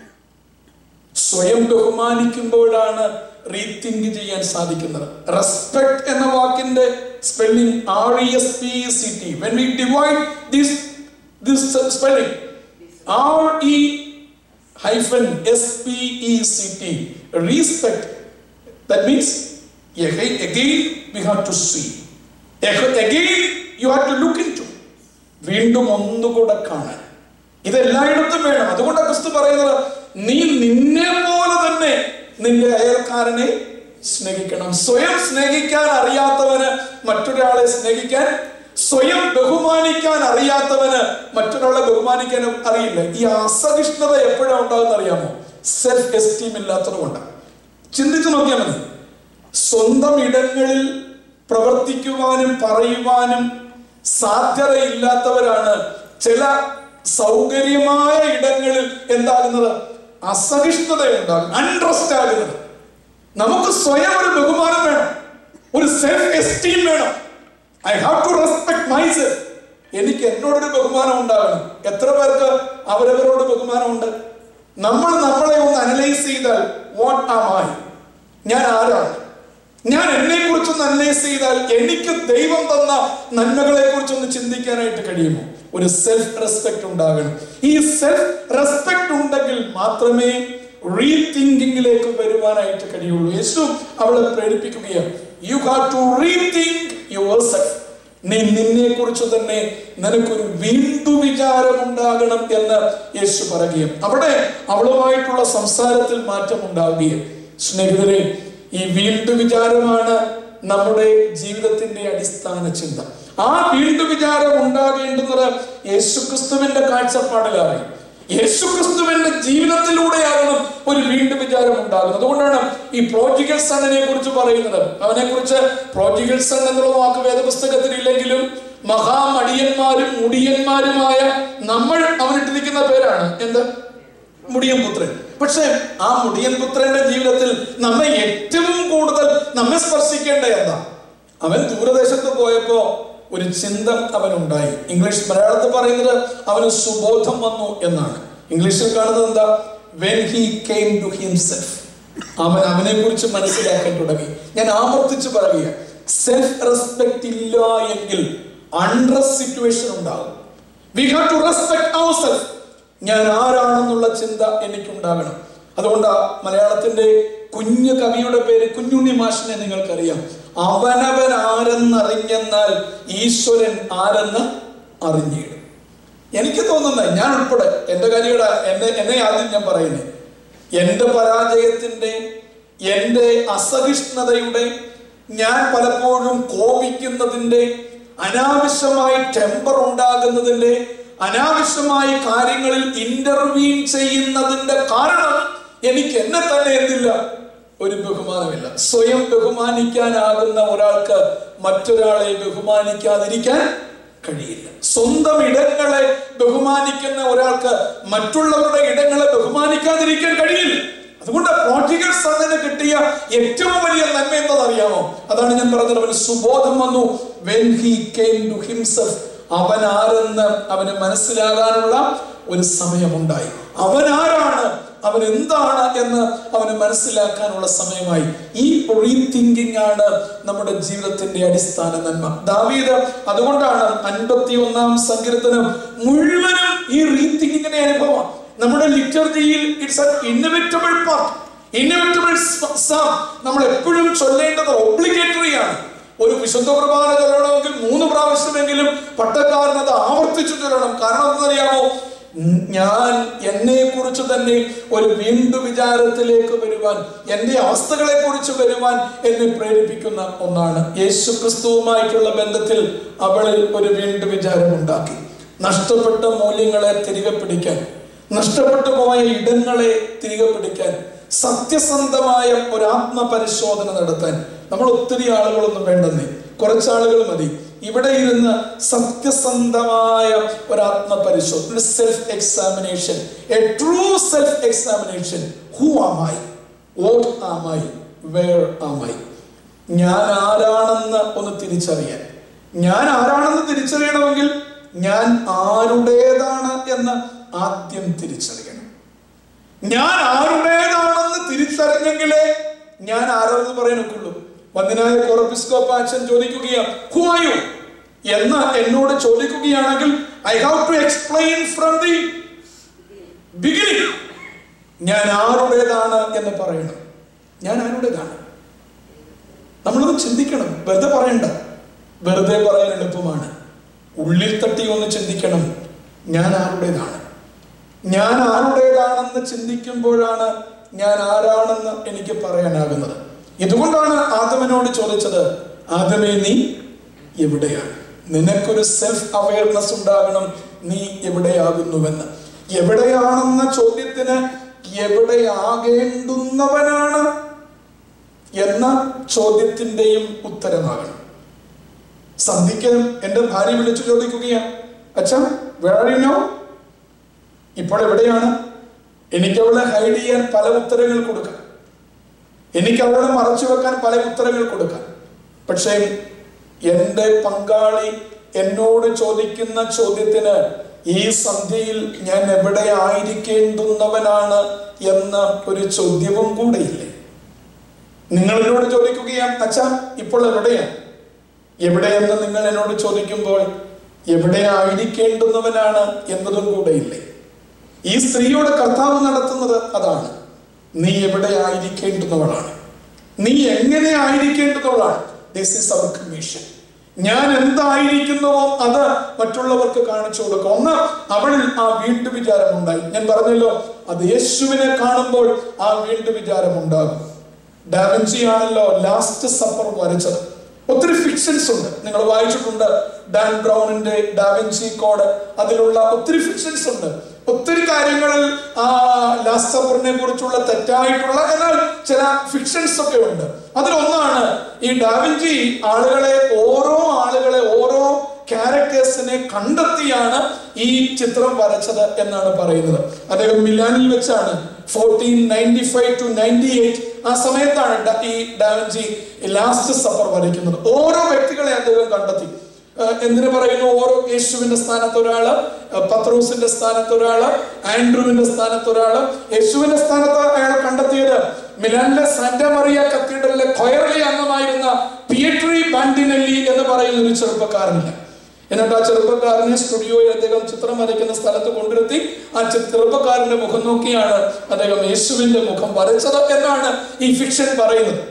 സ്വയം ബഹുമാനിക്കുമ്പോഴാണ് റീതിങ്ക് ചെയ്യാൻ സാധിക്കുന്നത്. റെസ്പെക്ട് എന്ന വാക്കിന്റെ spelling R E S P E C T. when we divide this this spelling R E hyphen S P E C T, respect, that means again, again we have to see, again you have to look into, വീണ്ടും ഒന്നുകൂടെ കാണാൻ. ഇതെല്ലായിടത്തും വേണം. അതുകൊണ്ട് ക്രിസ്തു പറയുന്നത്, നീ നിന്നെ പോലെ തന്നെ നിന്റെ അയൽക്കാരനെ സ്നേഹിക്കണം. സ്വയം സ്നേഹിക്കാൻ അറിയാത്തവന് മറ്റൊരാളെ സ്നേഹിക്കാൻ, സ്വയം ബഹുമാനിക്കാൻ അറിയാത്തവന് മറ്റൊരാളെ ബഹുമാനിക്കാൻ അറിയില്ല. ഈ അസഹിഷ്ണുത എപ്പോഴാണ് ഉണ്ടാകുന്ന അറിയാമോ? സെൽഫ് എസ്റ്റീം ഇല്ലാത്തത് കൊണ്ടാണ്. ചിന്തിച്ചു നോക്കിയാൽ മതി. സ്വന്തം ഇടങ്ങളിൽ പ്രവർത്തിക്കുവാനും പറയുവാനും സാധ്യതയില്ലാത്തവരാണ് ചില സൗകര്യമായ ഇടങ്ങളിൽ എന്താകുന്നത്? അസഹിഷ്ണുതയുണ്ടാകും, അൺട്രസ്റ്റ് ആകുന്നത്. നമുക്ക് സ്വയം ഒരു ബഹുമാനം വേണം, ഒരു സെൽഫ് എസ്റ്റീം വേണം. I have to respect myself. എനിക്ക് എന്നോടൊരു ബഹുമാനം ഉണ്ടാകണം. എത്ര പേർക്ക് അവരവരോട് ബഹുമാനമുണ്ട്? നമ്മൾ നമ്മളെ ഒന്ന് അനലൈസ് ചെയ്താൽ, വാട്ട് ആം ഐ? ഞാൻ ആരാണ്? ഞാൻ എന്നെ കുറിച്ചൊന്ന് അനലൈസ് ചെയ്താൽ എനിക്ക് ദൈവം തന്ന നന്മകളെ കുറിച്ചൊന്ന് ചിന്തിക്കാനായിട്ട് കഴിയുമോ? ഒരു സെൽഫ് റെസ്പെക്ട് ഉണ്ടാകണം. ഈ സെൽഫ് റെസ്പെക്ട് ഉണ്ടെങ്കിൽ മാത്രമേ റീതിങ്കിങ്ങിലേക്ക് വരുവാനായിട്ട് കഴിയുള്ളൂ. യേശു അവളെ പ്രേരിപ്പിക്കുകയാണ്, you have to rethink yourself. നീ നിന്നെ കുറിച്ച് തന്നെ നിനക്കൊരു വീണ്ടു വിചാരം ഉണ്ടാകണം എന്ന് യേശു പറയുകയും അവിടെ അവളുമായിട്ടുള്ള സംസാരത്തിൽ മാറ്റം ഉണ്ടാവുകയും. സ്നേഹിതരെ, ഈ വീണ്ടു വിചാരമാണ് നമ്മുടെ ജീവിതത്തിന്റെ അടിസ്ഥാന ചിന്ത. ആ വീണ്ടു വിചാരം ഉണ്ടാകേണ്ടുന്നത് യേശുക്രിസ്തുവിന്റെ കാഴ്ചപ്പാടിലാണ്. യേശുക്രിസ്തുവിന്റെ ജീവിതത്തിലൂടെയാകണം ഒരു വീണ്ടു വിചാരം ഉണ്ടാകുന്നത്. അതുകൊണ്ടാണ് ഈ പ്രോജിഗൽ സണ്ണിനെ കുറിച്ച് പറയുന്നത്. അവനെ കുറിച്ച് പ്രോജിഗൽ സൺ എന്നുള്ള വാക്ക് വേദപുസ്തകത്തിൽ ഇല്ലെങ്കിലും മഹാമടിയന്മാരും മുടിയന്മാരുമായ നമ്മൾ അവനിട്ടിരിക്കുന്ന പേരാണ് എന്ത്? മുടിയൻ പുത്രൻ. പക്ഷെ ആ മുടിയൻ പുത്രന്റെ ജീവിതത്തിൽ നമ്മെ ഏറ്റവും കൂടുതൽ നമ്മെ സ്പർശിക്കേണ്ട എന്താ? അവൻ ദൂരദേശത്ത് പോയപ്പോ ഒരു ചിന്ത അവനുണ്ടായി. ഇംഗ്ലീഷ് മലയാളത്തിൽ പറയുന്നത് അവന് സുബോധം വന്നു എന്നാണ്. ഇംഗ്ലീഷിൽ കാണുന്നത് എന്താ? when he came to himself. അവൻ അവനെ കുറിച്ച് മനസ്സിലാക്കാൻ തുടങ്ങി. ഞാൻ ആവർത്തിച്ച് പറയുക, സെൽഫ് റെസ്പെക്ട് ഇല്ല എങ്കിൽ അൺറെസ്റ്റ് സിറ്റുവേഷൻ ഉണ്ടാകും. we have to respect ourselves. ഞാൻ ആരാണെന്നുള്ള ചിന്ത എനിക്കുണ്ടാകണം. അതുകൊണ്ട് മലയാളത്തിന്റെ കുഞ്ഞു കവിയുടെ പേര് കുഞ്ഞുണ്ണി മാഷിനെ നിങ്ങൾക്കറിയാം. അവനവൻ ആരെന്നറിഞ്ഞെന്നാൽ ഈശ്വരൻ ആരെന്ന് അറിഞ്ഞിടും. എനിക്ക് തോന്നുന്നത്, ഞാൻ ഉൾപ്പെടെ എൻ്റെ കാര്യയുടെ എന്നെ എന്നെ ആദ്യം ഞാൻ പറയുന്നത്, എൻ്റെ പരാജയത്തിൻ്റെ, എൻ്റെ അസഹിഷ്ണുതയുടെ, ഞാൻ പലപ്പോഴും കോപിക്കുന്നതിൻ്റെ, അനാവശ്യമായി ടെമ്പർ ഉണ്ടാകുന്നതിൻ്റെ, അനാവശ്യമായി കാര്യങ്ങളിൽ ഇന്റർവീൻ ചെയ്യുന്നതിന്റെ കാരണം എനിക്ക് എന്നെ തന്നെ എന്തില്ല? ഒരു ബഹുമാനമില്ല. സ്വയം ബഹുമാനിക്കാനാകുന്ന ഒരാൾക്ക് മറ്റൊരാളെ ബഹുമാനിക്കാതിരിക്കാൻ കഴിയില്ല. സ്വന്തം ഇടങ്ങളെ ബഹുമാനിക്കുന്ന ഒരാൾക്ക് മറ്റുള്ളവരുടെ ഇടങ്ങളെ ബഹുമാനിക്കാതിരിക്കാൻ കഴിയില്ല. അതുകൊണ്ട് പ്രോജിഗൽ സണ്ണിന് കിട്ടിയ ഏറ്റവും വലിയ നന്മ എന്താണെന്നറിയാമോ? അതാണ് ഞാൻ പറഞ്ഞത്, അവന് സുബോധം വന്നു. when he came to himself. അവൻ ആരെന്ന് അവന് മനസ്സിലാകാനുള്ള ഒരു സമയമുണ്ടായി. അവൻ ആരാണ്, അവൻ എന്താണ് എന്ന് അവന് മനസ്സിലാക്കാനുള്ള സമയമായി. ഈ റീതിങ്കിങ് ആണ് നമ്മുടെ ജീവിതത്തിന്റെ അടിസ്ഥാന നന്മ. ദാവീദ് അതുകൊണ്ടാണ് അൻപത്തി ഒന്നാം സങ്കീർത്തനം മുഴുവനും ഈ റീതിങ്കിങ്ങിന്റെ അനുഭവം. നമ്മുടെ ലിറ്റർജിയിൽ it's an inevitable part, inevitable psalm. നമ്മൾ എപ്പോഴും ചൊല്ലേണ്ടത് ഒബ്ലിഗേറ്ററി ആണ്. ഒരു വിശുദ്ധ കുർബാന ചൊല്ലണമെങ്കിൽ മൂന്ന് പ്രാവശ്യമെങ്കിലും പട്ടക്കാരൻ അത് ആവർത്തിച്ചു ചൊല്ലണം. കാരണം എന്താണെന്നറിയാമോ? ഞാൻ എന്നെ കുറിച്ച് തന്നെ ഒരു വീണ്ടു വിചാരത്തിലേക്ക് വരുവാൻ, എൻ്റെ അവസ്ഥകളെ കുറിച്ച് വരുവാൻ എന്നെ പ്രേരിപ്പിക്കുന്ന ഒന്നാണ്. യേശു ക്രിസ്തുവുമായിട്ടുള്ള ബന്ധത്തിൽ അവളിൽ ഒരു വീണ്ടു വിചാരം ഉണ്ടാക്കി. നഷ്ടപ്പെട്ട മൂല്യങ്ങളെ തിരികെ പിടിക്കാൻ, നഷ്ടപ്പെട്ടു പോയ ഇടങ്ങളെ തിരികെ പിടിക്കാൻ, സത്യസന്ധമായ ഒരു ആത്മപരിശോധന നടത്താൻ. നമ്മൾ ഒത്തിരി ആളുകളൊന്നും വേണ്ടെന്നേ, കുറച്ചാളുകൾ മതി. ഇവിടെ ഇരുന്ന് സത്യസന്ധമായ ഒരു ആത്മപരിശോധന, self examination, a true self examination. Who am I? What am I? Where am I? ഞാൻ ആരാണെന്ന് ഒന്ന് തിരിച്ചറിയാൻ. ഞാൻ ആരാണെന്ന് തിരിച്ചറിയണമെങ്കിൽ ഞാൻ ആരുടേതാണ് എന്ന് ആദ്യം തിരിച്ചറിയണം. ഞാൻ ആരുടേതാണെന്ന് തിരിച്ചറിഞ്ഞെങ്കിലേ ഞാൻ ആരോന്ന് പറയാനൊക്കുള്ളൂ. വന്ദനായ കോറപ്പിസ്കോപ്പ അച്ഛൻ ചോദിക്കുകയാണ്, ഹു ആർ യു എന്ന് എന്നോട് ചോദിക്കുകയാണെങ്കിൽ I have to explain from the beginning. ഞാൻ ആരുടേതാണ് എന്ന് പറയണം. ഞാൻ ആരുടേതാണ് നമ്മളൊന്ന് ചിന്തിക്കണം. വെറുതെ പറയണ്ട, വെറുതെ പറയാൻ എളുപ്പമാണ്. ഉള്ളിൽ തട്ടി ഒന്ന് ചിന്തിക്കണം, ഞാൻ ആരുടേതാണ്. ഞാൻ ആരുടേതാണെന്ന് ചിന്തിക്കുമ്പോഴാണ് ഞാൻ ആരാണെന്ന് എനിക്ക് പറയാനാകുന്നത്. ഇതുകൊണ്ടാണ് ആദമിനോട് ചോദിച്ചത്, ആദമേ നീ എവിടെയാണ്? നിനക്കൊരു സെൽഫ് അവയർനെസ് ഉണ്ടാകണം, നീ എവിടെയാകുന്നുവെന്ന്. എവിടെയാണെന്ന ചോദ്യത്തിന് എവിടെയാകേണ്ടുന്നവനാണ് എന്ന ചോദ്യത്തിന്റെയും ഉത്തരമാകണം. സന്ധിക്ക് എന്റെ ഭാര്യ വിളിച്ചു ചോദിക്കുകയാണ്, അച്ഛാ where are you now? ഇപ്പോൾ എവിടെയാണ്? എനിക്ക് അവളെ ഹൈഡ് ചെയ്യാൻ പല ഉത്തരങ്ങൾ കൊടുക്കാം, എനിക്ക് അവളെ മറച്ചു വെക്കാൻ പല ഉത്തരങ്ങൾ കൊടുക്കാം. പക്ഷേ എൻ്റെ പങ്കാളി എന്നോട് ചോദിക്കുന്ന ചോദ്യത്തിന് ഈ സന്ധ്യയിൽ ഞാൻ എവിടെ ആയിരിക്കേണ്ടുന്നവനാണ് എന്ന ഒരു ചോദ്യവും കൂടെയില്ലേ? നിങ്ങൾ എന്നോട് ചോദിക്കുകയാണ്, അച്ഛാ ഇപ്പോൾ എവിടെയാണ്? എവിടെയെന്ന് നിങ്ങൾ എന്നോട് ചോദിക്കുമ്പോൾ എവിടെ ആയിരിക്കേണ്ടുന്നവനാണ് എന്നതും കൂടെയില്ലേ? ഈ സ്ത്രീയോട് കർത്താവ് നടത്തുന്നത് അതാണ്. നീ എവിടെ ആയിരിക്കേണ്ടുന്നവളാണ്, നീ എങ്ങനെ ആയിരിക്കേണ്ടുന്നവളാണ്. This is our commission. ഞാൻ എന്തായിരിക്കുന്നുവോ അത് മറ്റുള്ളവർക്ക് കാണിച്ചു കൊടുക്കുക. ഒന്ന്, അവളിൽ ആ വീണ്ടു വിചാരം ഉണ്ടായി. ഞാൻ പറഞ്ഞല്ലോ, അത് യേശുവിനെ കാണുമ്പോൾ ആ വീണ്ടു വിചാരം ഉണ്ടാകും. ഡാവിഞ്ചി ആണല്ലോ ലാസ്റ്റ് സപ്പർ വരച്ചത്. ഒത്തിരി ഫിക്ഷൻസ് ഉണ്ട്, നിങ്ങൾ വായിച്ചിട്ടുണ്ട് ഡാൻ ബ്രൗണിന്റെ ഡാവിഞ്ചി കോഡ്. അതിലുള്ള ഒത്തിരി ഫിക്ഷൻസ് ഉണ്ട്. ഒത്തിരി കാര്യങ്ങളിൽ ആ ലാസ്റ്റ് സപ്പറിനെ കുറിച്ചുള്ള തെറ്റായിട്ടുള്ള എന്നാൽ ചില ഫിക്ഷൻസ് ഒക്കെ ഉണ്ട്. അതിലൊന്നാണ് ഈ ഡാവിഞ്ചി ആളുകളെ ഓരോ ആളുകളെ ഓരോ ക്യാരക്ടേഴ്സിനെ കണ്ടെത്തിയാണ് ഈ ചിത്രം വരച്ചത് എന്നാണ് പറയുന്നത്. അദ്ദേഹം മിലാനിൽ വെച്ചാണ് fourteen ninety five to ninety eight ആ സമയത്താണ് ഈ ഡാവിഞ്ചി ലാസ്റ്റ് സപ്പർ വരയ്ക്കുന്നത്. ഓരോ വ്യക്തികളെ അദ്ദേഹം കണ്ടെത്തി. എന്തിനു പറയുന്നു? ഓരോ യേശുവിന്റെ സ്ഥാനത്ത് ഒരാള്, പത്രോസിന്റെ സ്ഥാനത്ത് ഒരാള്, ആൻഡ്രൂവിന്റെ സ്ഥാനത്ത് ഒരാള്. യേശുവിന്റെ സ്ഥാനത്ത് അയാൾ കണ്ടെത്തിയത് മിലാനിലെ സാന്റ മറിയ കത്തീഡ്രലിലെ കൊയർലി അംഗമായിരുന്ന പിയട്രി ബാൻഡിനെല്ലി എന്ന് പറയുന്ന ഒരു ചെറുപ്പക്കാരനില്ല. എന്നിട്ട് ആ ചെറുപ്പക്കാരനെ സ്റ്റുഡിയോയിൽ അദ്ദേഹം ചിത്രം വരയ്ക്കുന്ന സ്ഥലത്ത് കൊണ്ടുവരുത്തി ആ ചെറുപ്പക്കാരന്റെ മുഖം നോക്കിയാണ് അദ്ദേഹം യേശുവിന്റെ മുഖം വരച്ചത് എന്നാണ് ഈ ഫിക്ഷൻ പറയുന്നത്.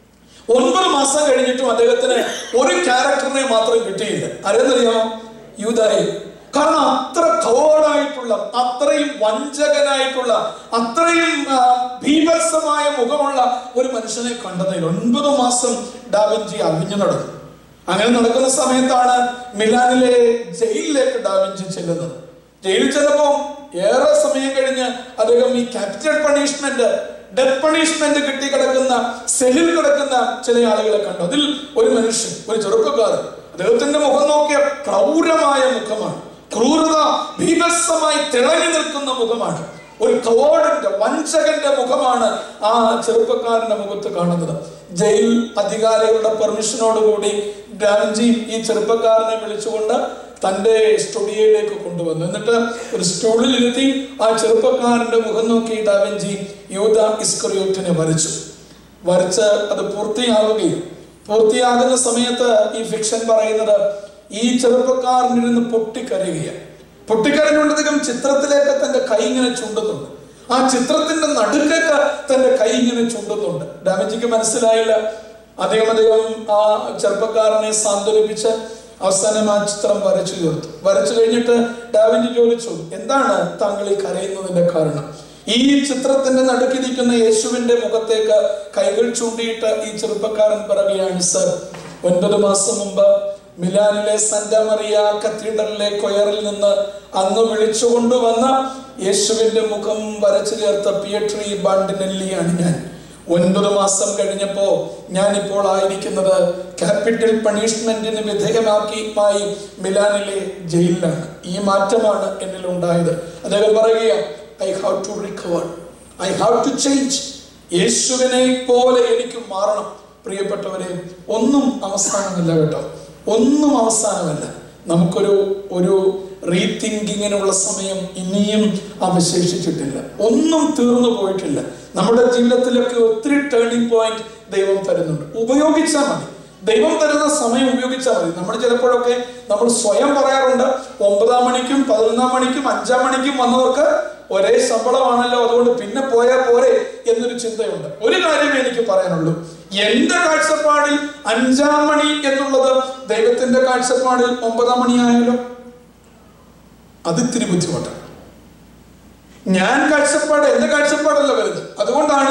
ഒൻപത് മാസം കഴിഞ്ഞിട്ടും അദ്ദേഹത്തിന് ഒരു ക്യാരക്ടറിനെ മാത്രം കിട്ടിയില്ല. ആരെന്നറിയാമോ? യൂദായെ. കാരണം അത്ര കവേർഡായിട്ടുള്ള, അത്രയും വഞ്ചകനായിട്ടുള്ള, അത്രയും ഭീഭത്സമായ മുഖമുള്ള ഒരു മനുഷ്യനെ കണ്ടതിൽ ഒൻപത് മാസം ഡാവിഞ്ചി അവിഞ്ഞു നടന്നു. അങ്ങനെ നടക്കുന്ന സമയത്താണ് മിലാനിലെ ജയിലിലേക്ക് ഡാവിഞ്ചി ചെല്ലുന്നത്. ജയിലിൽ ചെന്നപ്പോൾ ഏറെ സമയം കഴിഞ്ഞ് അദ്ദേഹം ഈ ക്യാപിറ്റൽ പണിഷ്മെന്റ്, ഡെത്ത് പണിഷ്മെന്റ് കിട്ടി കിടക്കുന്ന, സെല്ലിൽ കിടക്കുന്ന ചില ആളുകളെ കണ്ടു. അതിൽ ഒരു മനുഷ്യൻ, ഒരു ചെറുപ്പക്കാരൻ. അദ്ദേഹത്തിന്റെ മുഖം നോക്കിയ ക്രൗരമായ മുഖമാണ്, ക്രൂരത ഭീഭത്സമായി തിളങ്ങി നിൽക്കുന്ന മുഖമാണ്. ഒരു കവേർഡിന്റെ, വഞ്ചകന്റെ മുഖമാണ് ആ ചെറുപ്പക്കാരന്റെ മുഖത്ത് കാണുന്നത്. ജയിൽ അധികാരികളുടെ പെർമിഷനോടുകൂടി ഡാവിഞ്ചി ഈ ചെറുപ്പക്കാരനെ വിളിച്ചുകൊണ്ട് തന്റെ സ്റ്റുഡിയോയിലേക്ക് കൊണ്ടുവന്നു. എന്നിട്ട് ഒരു സ്റ്റൂളിൽ ഇരുത്തി ആ ചെറുപ്പക്കാരന്റെ മുഖം നോക്കി ഡാവിഞ്ചി യൂദ ഇസ്കറിയോട്ടിനെ വരച്ചു. വരച്ച് അത് പൂർത്തിയാവുകയും പൂർത്തിയാകുന്ന സമയത്ത് ഈ ഫിക്ഷൻ പറയുന്നത് ഈ ചെറുപ്പക്കാരനിരുന്ന് പൊട്ടിക്കരയുകയാണ്. പൊട്ടിക്കരഞ്ഞുകൊണ്ടധികം ചിത്രത്തിലേക്ക് തന്റെ കൈ ഇങ്ങനെ ചൂണ്ടുന്നുണ്ട്. ആ ചിത്രത്തിന്റെ നടുക്കേക്ക് തന്റെ കൈ ഇങ്ങനെ ചൂണ്ടുന്നുണ്ട്. ഡാവിഞ്ചിക്ക് മനസ്സിലായില്ല. അദ്ദേഹം അദ്ദേഹം ആ ചെറുപ്പക്കാരനെ സാന്ത്വനിപ്പിച്ച് അവസാനം ആ ചിത്രം വരച്ചു തീർത്തു. വരച്ചു കഴിഞ്ഞിട്ട് ഡാവിഞ്ചി ചോദിച്ചു, എന്താണ് താങ്കൾ ഈ കരയുന്നതിന്റെ കാരണം? ഈ ചിത്രത്തിന്റെ നടുക്കിരിക്കുന്ന യേശുവിന്റെ മുഖത്തേക്ക് കൈകൾ ചൂണ്ടിയിട്ട് ഈ ചെറുപ്പക്കാരൻ പറയുകയാണ്, സർ, ഒൻപത് മാസം മുമ്പ് മിലാനിലെ സാന്റ മറിയ കത്തീഡ്രലിലെ കൊയറിൽ നിന്ന് അങ്ങ് വിളിച്ചുകൊണ്ടുവന്ന യേശുവിന്റെ മുഖം വരച്ചു ചേർത്ത പിയട്രി ബാൻഡിനെല്ലിയാണ് ഞാൻ. ഒൻപത് മാസം കഴിഞ്ഞപ്പോ ഞാനിപ്പോൾ ആയിരിക്കുന്നത് ക്യാപിറ്റൽ പണിഷ്മെന്റിന് വിധേയമാക്കിയുമായി മിലാനിലെ ജയിലിലാണ്. ഈ മാറ്റമാണ് എന്നിൽ ഉണ്ടായത്. അദ്ദേഹം പറയുകയാണ്, I have to recover, I have to change. യേശുവിനെ പോലെ എനിക്ക് മാറണം. പ്രിയപ്പെട്ടവരെ, ഒന്നും അവസാനമല്ല കേട്ടോ, ഒന്നും അവസാനമല്ല. നമുക്കൊരു ഒരു റീതിങ്കിങ്ങിനുള്ള സമയം ഇനിയും അവശേഷിച്ചിട്ടില്ല. ഒന്നും തീർന്നു പോയിട്ടില്ല. നമ്മുടെ ജീവിതത്തിലൊക്കെ ഒത്തിരി ടേണിംഗ് പോയിന്റ് ദൈവം തരുന്നുണ്ട്. ഉപയോഗിച്ചാൽ മതി. ദൈവം തരുന്ന സമയം ഉപയോഗിച്ചാൽ മതി. നമ്മൾ ചിലപ്പോഴൊക്കെ നമ്മൾ സ്വയം പറയാറുണ്ട്, ഒമ്പതാം മണിക്കും പതിനൊന്നാം മണിക്കും അഞ്ചാം മണിക്കും വന്നവർക്ക് ഒരേ ശമ്പളമാണല്ലോ, അതുകൊണ്ട് പിന്നെ പോയാൽ പോരെ എന്നൊരു ചിന്തയുണ്ട്. ഒരു കാര്യമേ എനിക്ക് പറയാനുള്ളൂ, എന്റെ കാഴ്ചപ്പാടിൽ അഞ്ചാം മണി എന്നുള്ളത് ദൈവത്തിന്റെ കാഴ്ചപ്പാടിൽ ഒമ്പതാം മണിയായാലോ, അത് ഇത്തിരി ബുദ്ധിമുട്ടാണ്. ഞാൻ കാഴ്ചപ്പാട് എന്റെ കാഴ്ചപ്പാടല്ല വരുന്നത്. അതുകൊണ്ടാണ്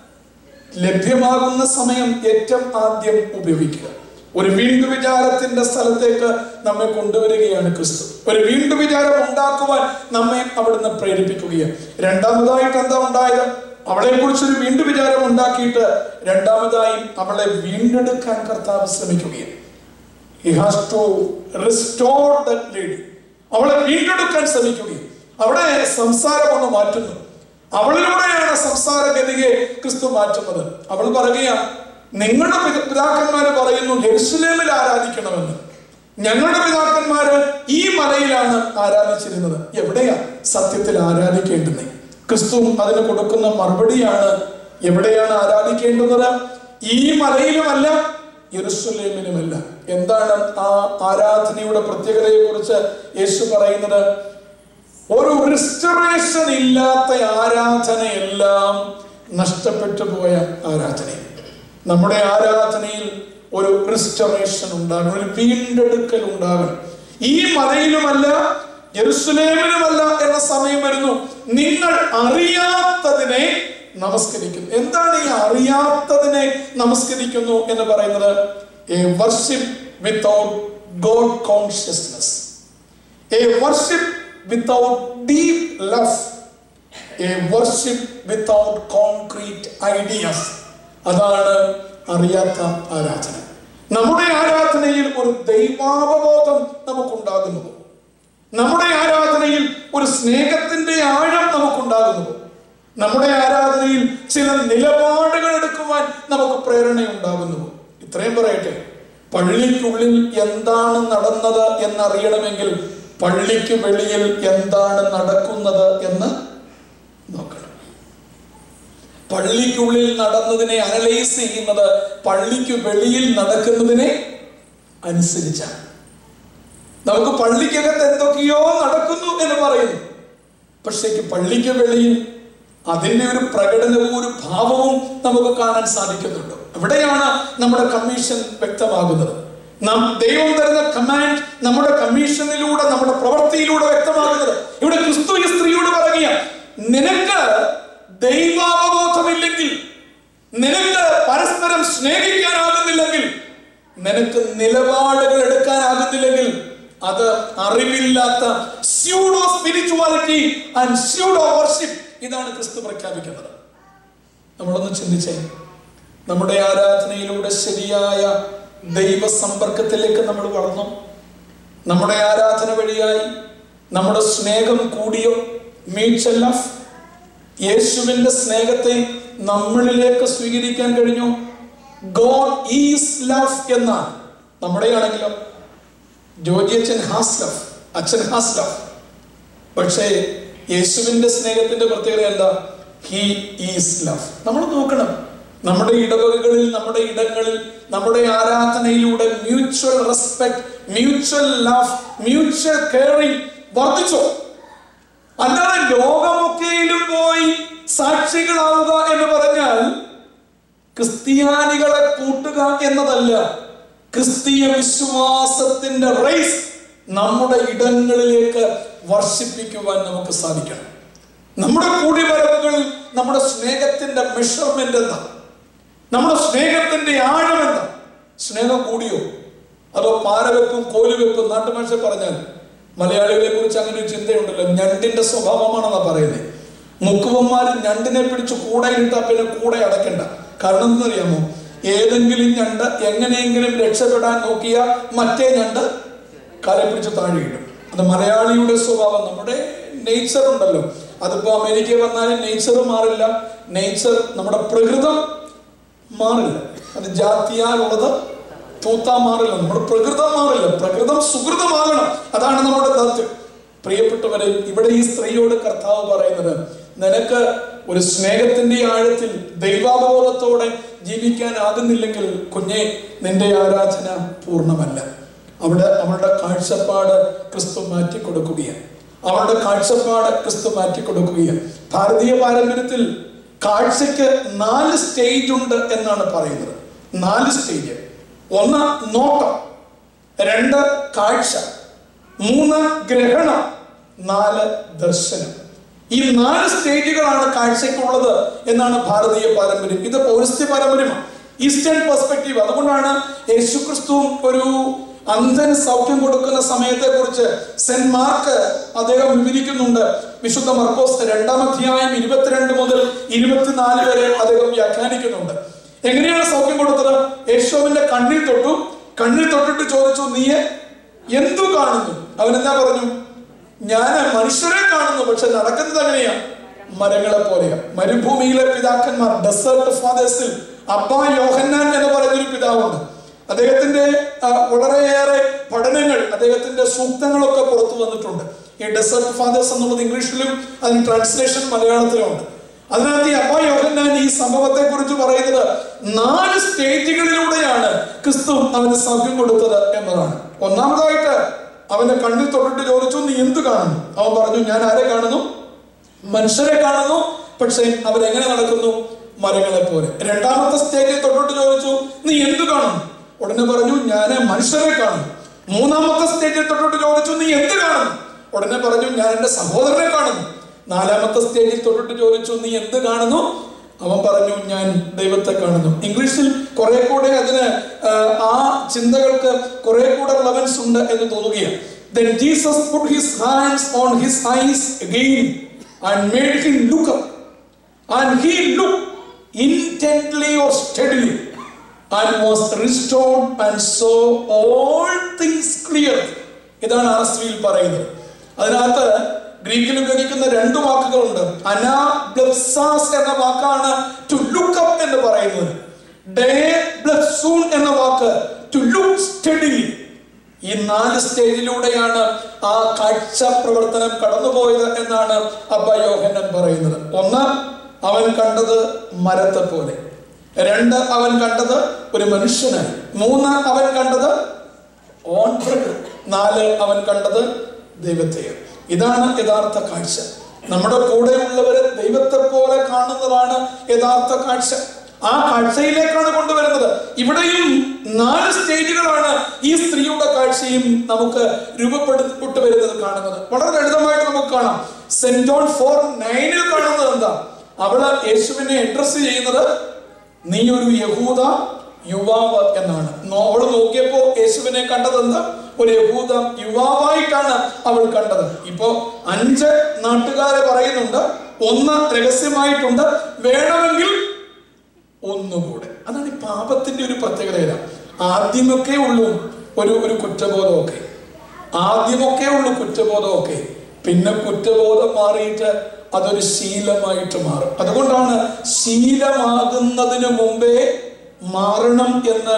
ലഭ്യമാകുന്ന സമയം ഏറ്റവും ആദ്യം ഉപയോഗിക്കുക. ഒരു വീണ്ടു വിചാരത്തിന്റെ സ്ഥലത്തേക്ക് നമ്മെ കൊണ്ടുവരികയാണ് ക്രിസ്തു. ഒരു വീണ്ടു വിചാരം ഉണ്ടാക്കുവാൻ നമ്മെ അവിടുന്ന് പ്രേരിപ്പിക്കുകയാണ്. രണ്ടാമതായിട്ട് എന്താ ഉണ്ടായത്? അവളെ കുറിച്ചൊരു വീണ്ടു വിചാരം ഉണ്ടാക്കിയിട്ട് രണ്ടാമതായി അവളെ വീണ്ടെടുക്കാൻ കർത്താവ് ശ്രമിക്കുകയാണ്. He has to restore that lady. അവളെ വീണ്ടെടുക്കാൻ ശ്രമിക്കുകയും അവിടെ സംസാരം ഒന്ന് മാറ്റുന്നു. അവളിലൂടെയാണ് സംസാരഗതിയെ ക്രിസ്തു മാറ്റുന്നത്. അവൾ പറയുക, നിങ്ങളുടെ പിതാക്കന്മാര് പറയുന്നു യെരുശലേമിൽ ആരാധിക്കണമെന്ന്. ഞങ്ങളുടെ പിതാക്കന്മാര് ഈ മലയിലാണ് ആരാധിച്ചിരുന്നത്. എവിടെയാ സത്യത്തിൽ ആരാധിക്കേണ്ടത്? ക്രിസ്തു അതിന് കൊടുക്കുന്ന മറുപടിയാണ്, എവിടെയാണ് ആരാധിക്കേണ്ടുന്നത്? ഈ മലയിലുമല്ല, യെരുശലേമിലുമല്ല. എന്താണ് ആ ആരാധനയുടെ പ്രത്യേകതയെ കുറിച്ച് യേശു പറയുന്നത്? ഒരു റിസ്റ്റോറേഷൻ ഇല്ലാത്ത ആരാധനയെല്ലാം നഷ്ടപ്പെട്ടു പോയ ആരാധന. നമ്മുടെ ആരാധനയിൽ ഒരു റിസ്റ്റോറേഷൻ ഉണ്ടാകണം, ഒരു വീണ്ടെടുക്കൽ ഉണ്ടാകണം. ഈ മലയിലുമല്ല, യെരുശലേമിലുമല്ല എന്ന സമയം വരുന്നു. നിങ്ങൾ അറിയാത്തതിനെ നമസ്കരിക്കുന്നു. എന്താണ് ഈ അറിയാത്തതിനെ നമസ്കരിക്കുന്നു എന്ന് പറയുന്നത്? A worship without God consciousness, a worship without deep love, a worship without concrete ideas. അതാണ് അറിയാത്ത ആരാധന. നമ്മുടെ ആരാധനയിൽ ഒരു ദൈവാവബോധം നമുക്കുണ്ടാകുന്നു. നമ്മുടെ ആരാധനയിൽ ഒരു സ്നേഹത്തിന്റെ ആഴം നമുക്കുണ്ടാകുന്നു. നമ്മുടെ ആരാധനയിൽ ചില നിലപാടുകൾ എടുക്കുവാൻ നമുക്ക് പ്രേരണയുണ്ടാകുന്നു. ഇത്രയും പറയട്ടെ, പള്ളിക്കുള്ളിൽ എന്താണ് നടന്നത് എന്നറിയണമെങ്കിൽ പള്ളിക്ക് വെളിയിൽ എന്താണ് നടക്കുന്നത് എന്ന് നോക്കണം. പള്ളിക്കുള്ളിൽ നടന്നതിനെ അനലൈസ് ചെയ്യുന്നത് പള്ളിക്ക് വെളിയിൽ നടക്കുന്നതിനെ അനുസരിച്ചാണ്. നമുക്ക് പള്ളിക്കകത്ത് എന്തൊക്കെയോ നടക്കുന്നു എന്ന് പറയുന്നു, പക്ഷേ പള്ളിക്ക് വെളിയിൽ അതിൻ്റെ ഒരു പ്രകടനവും ഒരു ഭാവവും നമുക്ക് കാണാൻ സാധിക്കുന്നുണ്ട്. എവിടെയാണ് നമ്മുടെ കമ്മീഷൻ വ്യക്തമാകുന്നത്? നാം ദൈവം തരുന്ന കമാൻഡ് നമ്മുടെ കമ്മീഷനിലൂടെ, നമ്മുടെ പ്രവൃത്തിയിലൂടെ വ്യക്തമാകുന്നത്. ഇവിടെ ക്രിസ്തു ഈ സ്ത്രീയോട് പറയുക, നിനക്ക് ദൈവാവബോധമില്ലെങ്കിൽ, നിനക്ക് പരസ്പരം സ്നേഹിക്കാനാകുന്നില്ലെങ്കിൽ, നിനക്ക് നിലപാടുകൾ എടുക്കാനാകുന്നില്ലെങ്കിൽ, അത് അറിവില്ലാത്ത pseudo spirituality and pseudo worship. ഇതാണ് ക്രിസ്തു പ്രഖ്യാപിക്കുന്നത്. നമ്മളൊന്ന് ചിന്തിച്ചേ, നമ്മുടെ ആരാധനയിലൂടെ ശരിയായ ദൈവസമ്പർക്കത്തിലേക്ക് നമ്മൾ വളർന്നു? നമ്മുടെ ആരാധന വഴിയായി നമ്മുടെ സ്നേഹം കൂടിയോ? മ്യൂച്വൽ ലവ്, യേശുവിന്റെ സ്നേഹത്തെ നമ്മളിലേക്ക് സ്വീകരിക്കാൻ കഴിഞ്ഞു? ഗോഡ് ഈസ് ലവ് എന്നാണ്. നമ്മുടെ ആണെങ്കിലോ, ജോജി അച്ഛൻ ഹാസ് ലവ്, അച്ഛൻ ഹാസ് ലവ്. പക്ഷേ യേശുവിന്റെ സ്നേഹത്തിന്റെ പ്രത്യേകത എന്താ? He is love. നമ്മൾ നോക്കണം, നമ്മുടെ ഇടവകകളിൽ, നമ്മുടെ ഇടങ്ങളിൽ, നമ്മുടെ ആരാധനയിലൂടെ mutual respect, mutual love, mutual caring വർദ്ധിച്ചോ? അല്ലാതെ ലോകമൊക്കെയിലും പോയി സാക്ഷികളാവുക എന്ന് പറഞ്ഞാൽ ക്രിസ്ത്യാനികളെ കൂട്ടുക എന്നതല്ല. ക്രിസ്തീയ വിശ്വാസത്തിന്റെ റേസ് നമ്മുടെ ഇടങ്ങളിലേക്ക് വർഷിപ്പിക്കുവാൻ നമുക്ക് സാധിക്കണം. നമ്മുടെ കൂടിവരവുകളിൽ നമ്മുടെ സ്നേഹത്തിന്റെ മെഷർമെന്റ് എന്താ? നമ്മുടെ സ്നേഹത്തിന്റെ ആഴം എന്താ? സ്നേഹം കൂടിയോ അതോ പാരവെപ്പും കോലുവെപ്പും? നാട്ടുഭാഷ പറഞ്ഞാൽ മലയാളികളെ കുറിച്ച് അങ്ങനെ ഒരു ചിന്തയുണ്ടല്ലോ, ഞണ്ടിന്റെ സ്വഭാവമാണെന്നാ പറയുന്നത്. മുക്കുവന്മാർ ഞണ്ടിനെ പിടിച്ച് കൂടയിലിട്ടാ പിന്നെ കൂടെ അടക്കണ്ട. കാരണം എന്തെന്നറിയാമോ? ഏതെങ്കിലും ഞണ്ട് എങ്ങനെയെങ്കിലും രക്ഷപ്പെടാൻ നോക്കിയ മറ്റേ ഞണ്ട് കാലെ പിടിച്ച് താഴെ ഇടും. അത് മലയാളിയുടെ സ്വഭാവം. നമ്മുടെ നേച്ചർ ഉണ്ടല്ലോ, അതിപ്പോ അമേരിക്ക വന്നാലും നേച്ചർ മാറില്ല. നേച്ചർ, നമ്മുടെ പ്രകൃതം മാറില്ല. അത് ജാതിയാലുള്ളത് തൂത്താ മാറില്ല. നമ്മുടെ പ്രകൃതം മാറില്ല. പ്രകൃതം സുഹൃതമാകണം. അതാണ് നമ്മുടെ ദൗത്യം. പ്രിയപ്പെട്ടവരെ, ഇവിടെ ഈ സ്ത്രീയോട് കർത്താവ് പറയുന്നത്, നിനക്ക് ഒരു സ്നേഹത്തിന്റെ ആഴത്തിൽ ദൈവാബോധത്തോടെ ജീവിക്കാൻ ആകുന്നില്ലെങ്കിൽ കുഞ്ഞെ, നിന്റെ ആരാധന പൂർണ്ണമല്ല. അവിടെ അവളുടെ കാഴ്ചപ്പാട് ക്രിസ്തു മാറ്റി കൊടുക്കുകയാണ്. അവളുടെ കാഴ്ചപ്പാട് ക്രിസ്തു മാറ്റി കൊടുക്കുകയാണ്. ഭാരതീയ പാരമ്പര്യത്തിൽ കാഴ്ചയ്ക്ക് നാല് സ്റ്റേജ് ഉണ്ട് എന്നാണ് പറയുന്നത്. നാല് സ്റ്റേജ്. ഒന്ന് നോട്ടം, രണ്ട് കാഴ്ച, മൂന്ന് ഗ്രഹണം, നാല് ദർശനം. ഈ നാല് സ്റ്റേജുകളാണ് കാഴ്ചയ്ക്കുള്ളത് എന്നാണ് ഭാരതീയ പാരമ്പര്യം. ഇത് പൗരസ്ത്യ പാരമ്പര്യമാണ്, ഈസ്റ്റേൺ പെർസ്പെക്റ്റീവ്. അതുകൊണ്ടാണ് യേശുക്രിസ്തു ഒരു അന്ധന് സൗഖ്യം കൊടുക്കുന്ന സമയത്തെ കുറിച്ച് സെന്റ് മാർക്ക് അദ്ദേഹം വിവരിക്കുന്നുണ്ട്. വിശുദ്ധ മർക്കോസ് രണ്ടാം അധ്യായം ഇരുപത്തിരണ്ട് മുതൽ ഇരുപത്തിനാല് വരെ അദ്ദേഹം വ്യാഖ്യാനിക്കുന്നുണ്ട്. എങ്ങനെയാണ് സൗഖ്യം കൊടുത്തത്? യേശുവിന്റെ കണ്ണിൽ തൊട്ടു. കണ്ണിൽ തൊട്ടിട്ട് ചോദിച്ചു, നീ എന്തു കാണുന്നു? അവൻ എന്താ പറഞ്ഞു? ഞാൻ മനുഷ്യരെ കാണുന്നു, പക്ഷെ നടക്കുന്നത് എങ്ങനെയാ? മരങ്ങളെ പോലെയാ. മരുഭൂമിയിലെ പിതാക്കന്മാർ, ഡെസേർട്ട് ഫാദേഴ്സിൽ അബ്ബാ യോഹന്നാൻ എന്ന് പറയുന്നൊരു പിതാവുണ്ട്. അദ്ദേഹത്തിന്റെ വളരെയേറെ പഠനങ്ങൾ, അദ്ദേഹത്തിന്റെ സൂക്തങ്ങളൊക്കെ പുറത്തു വന്നിട്ടുണ്ട്. ഈ ഡെസേർട്ട് ഫാദേഴ്സ് എന്നുള്ളത് ഇംഗ്ലീഷിലും അതിന് ട്രാൻസ്ലേഷൻ മലയാളത്തിലും ഉണ്ട്. അതിനകത്ത് ഈ അബ്ബാ യോഹന്നാൻ ഈ സംഭവത്തെ കുറിച്ച് പറയുന്നത് നാല് സ്റ്റേജുകളിലൂടെയാണ് ക്രിസ്തു അവന് സൗഖ്യം കൊടുത്തത് എന്നതാണ്. ഒന്നാമതായിട്ട് അവന്റെ കണ്ണിൽ തൊട്ടിട്ട് ചോദിച്ചു, നീ എന്ത് കാണുന്നു? അവൻ പറഞ്ഞു, ഞാൻ ആരെ കാണുന്നു? മനുഷ്യരെ കാണുന്നു, പക്ഷെ അവരെങ്ങനെ നടക്കുന്നു? മരങ്ങളെ പോലെ. രണ്ടാമത്തെ സ്റ്റേജിൽ തൊട്ടിട്ട് ചോദിച്ചു, നീ എന്ത് കാണുന്നു? ഉടനെ പറഞ്ഞു, ഞാൻ മനുഷ്യരെ കാണുന്നു. മൂന്നാമത്തെ സ്റ്റേജിൽ തൊട്ടിട്ട് ചോദിച്ചു, നീ എന്ത് കാണുന്നു? ഉടനെ പറഞ്ഞു, ഞാൻ എൻ്റെ സഹോദരനെ കാണുന്നു. നാലാമത്തെ സ്റ്റേജിൽ തൊട്ടിട്ട് ചോദിച്ചു, നീ എന്ത് കാണുന്നു? അവൻ പറഞ്ഞു, ഞാൻ ദൈവത്തെ കാണുന്നു. ഇംഗ്ലീഷിൽ കുറെ കൂടെ അതിന് ആ ചിന്തകൾക്ക് കുറെ കൂടെ റെലവൻസ് ഉണ്ട് എന്ന് തോന്നുകയാണ്. Then Jesus put his hands on his eyes again and made him look up, and he looked intently or steadily and was restored and saw all things clearly. ഇതാണ് ആർഎസ്വിയിൽ പറയുന്നത്. അതിനകത്ത് ഗ്രീക്കിൽ ഉപയോഗിക്കുന്ന രണ്ട് വാക്കുകളുണ്ട്. അനാബ്ലപ്സാസ് എന്ന വാക്കാണ് ടു ലുക്ക് അപ്പ് എന്ന് പറയുന്നത്. ഡേ ബ്ലപ്സൂൺ എന്ന വാക്ക് ടു ലുക്ക് സ്റ്റഡിലി. ഈ നാല് സ്റ്റേജിലൂടെയാണ് ആ കാഴ്ച പ്രവർത്തനം കടന്നുപോയത് എന്നാണ് അബ്ബാ യോഹന്നാൻ പറയുന്നത്. ഒന്ന്, അവൻ കണ്ടത് മരത്തെ പോലെ. രണ്ട്, അവൻ കണ്ടത് ഒരു മനുഷ്യനായി. മൂന്ന്, അവൻ കണ്ടത് ഓൺ പ്രകൃതി. നാല്, അവൻ കണ്ടത് ദൈവത്തെ. ഇതാണ് യഥാർത്ഥ കാഴ്ച. നമ്മുടെ കൂടെ ഉള്ളവരെ ദൈവത്തെ പോലെ കാണുന്നതാണ് യഥാർത്ഥ കാഴ്ച. ആ കാഴ്ചയിലേക്കാണ് കൊണ്ടുവരുന്നത്. ഇവിടെയും നാല് സ്റ്റേജുകളാണ് ഈ സ്ത്രീയുടെ കാഴ്ചയും നമുക്ക് രൂപപ്പെടുത്തി വരുന്നത് കാണുന്നത്. വളരെ ലളിതമായിട്ട് നമുക്ക് കാണാം. സെന്റ് ജോൺ ഫോർ നയനിൽ കാണുന്നത് എന്താ? അവള് യേശുവിനെ അഡ്രസ് ചെയ്യുന്നത് നീ ഒരു യഹൂദ യുവാവ് എന്നാണ്. അവൾ നോക്കിയപ്പോ യേശുവിനെ കണ്ടത് എന്താ? ഒരു യഹൂദ യുവാവായിട്ടാണ് അവൾ കണ്ടത്. ഇപ്പോ അഞ്ച് നാട്ടുകാരെ പറയുന്നുണ്ട്, ഒന്ന് രഹസ്യമായിട്ടുണ്ട്, വേണമെങ്കിൽ ഒന്നുകൂടെ. അതാണ് ഈ പാപത്തിന്റെ ഒരു പ്രത്യേകത. ആദ്യമൊക്കെ ഉള്ളൂ ഒരു ഒരു കുറ്റബോധമൊക്കെ, ആദ്യമൊക്കെ ഉള്ളൂ കുറ്റബോധമൊക്കെ, പിന്നെ കുറ്റബോധം മാറിയിട്ട് അതൊരു ശീലമായിട്ട് മാറും. അതുകൊണ്ടാണ് ശീലമാകുന്നതിന് മുമ്പേ മാറണം എന്ന്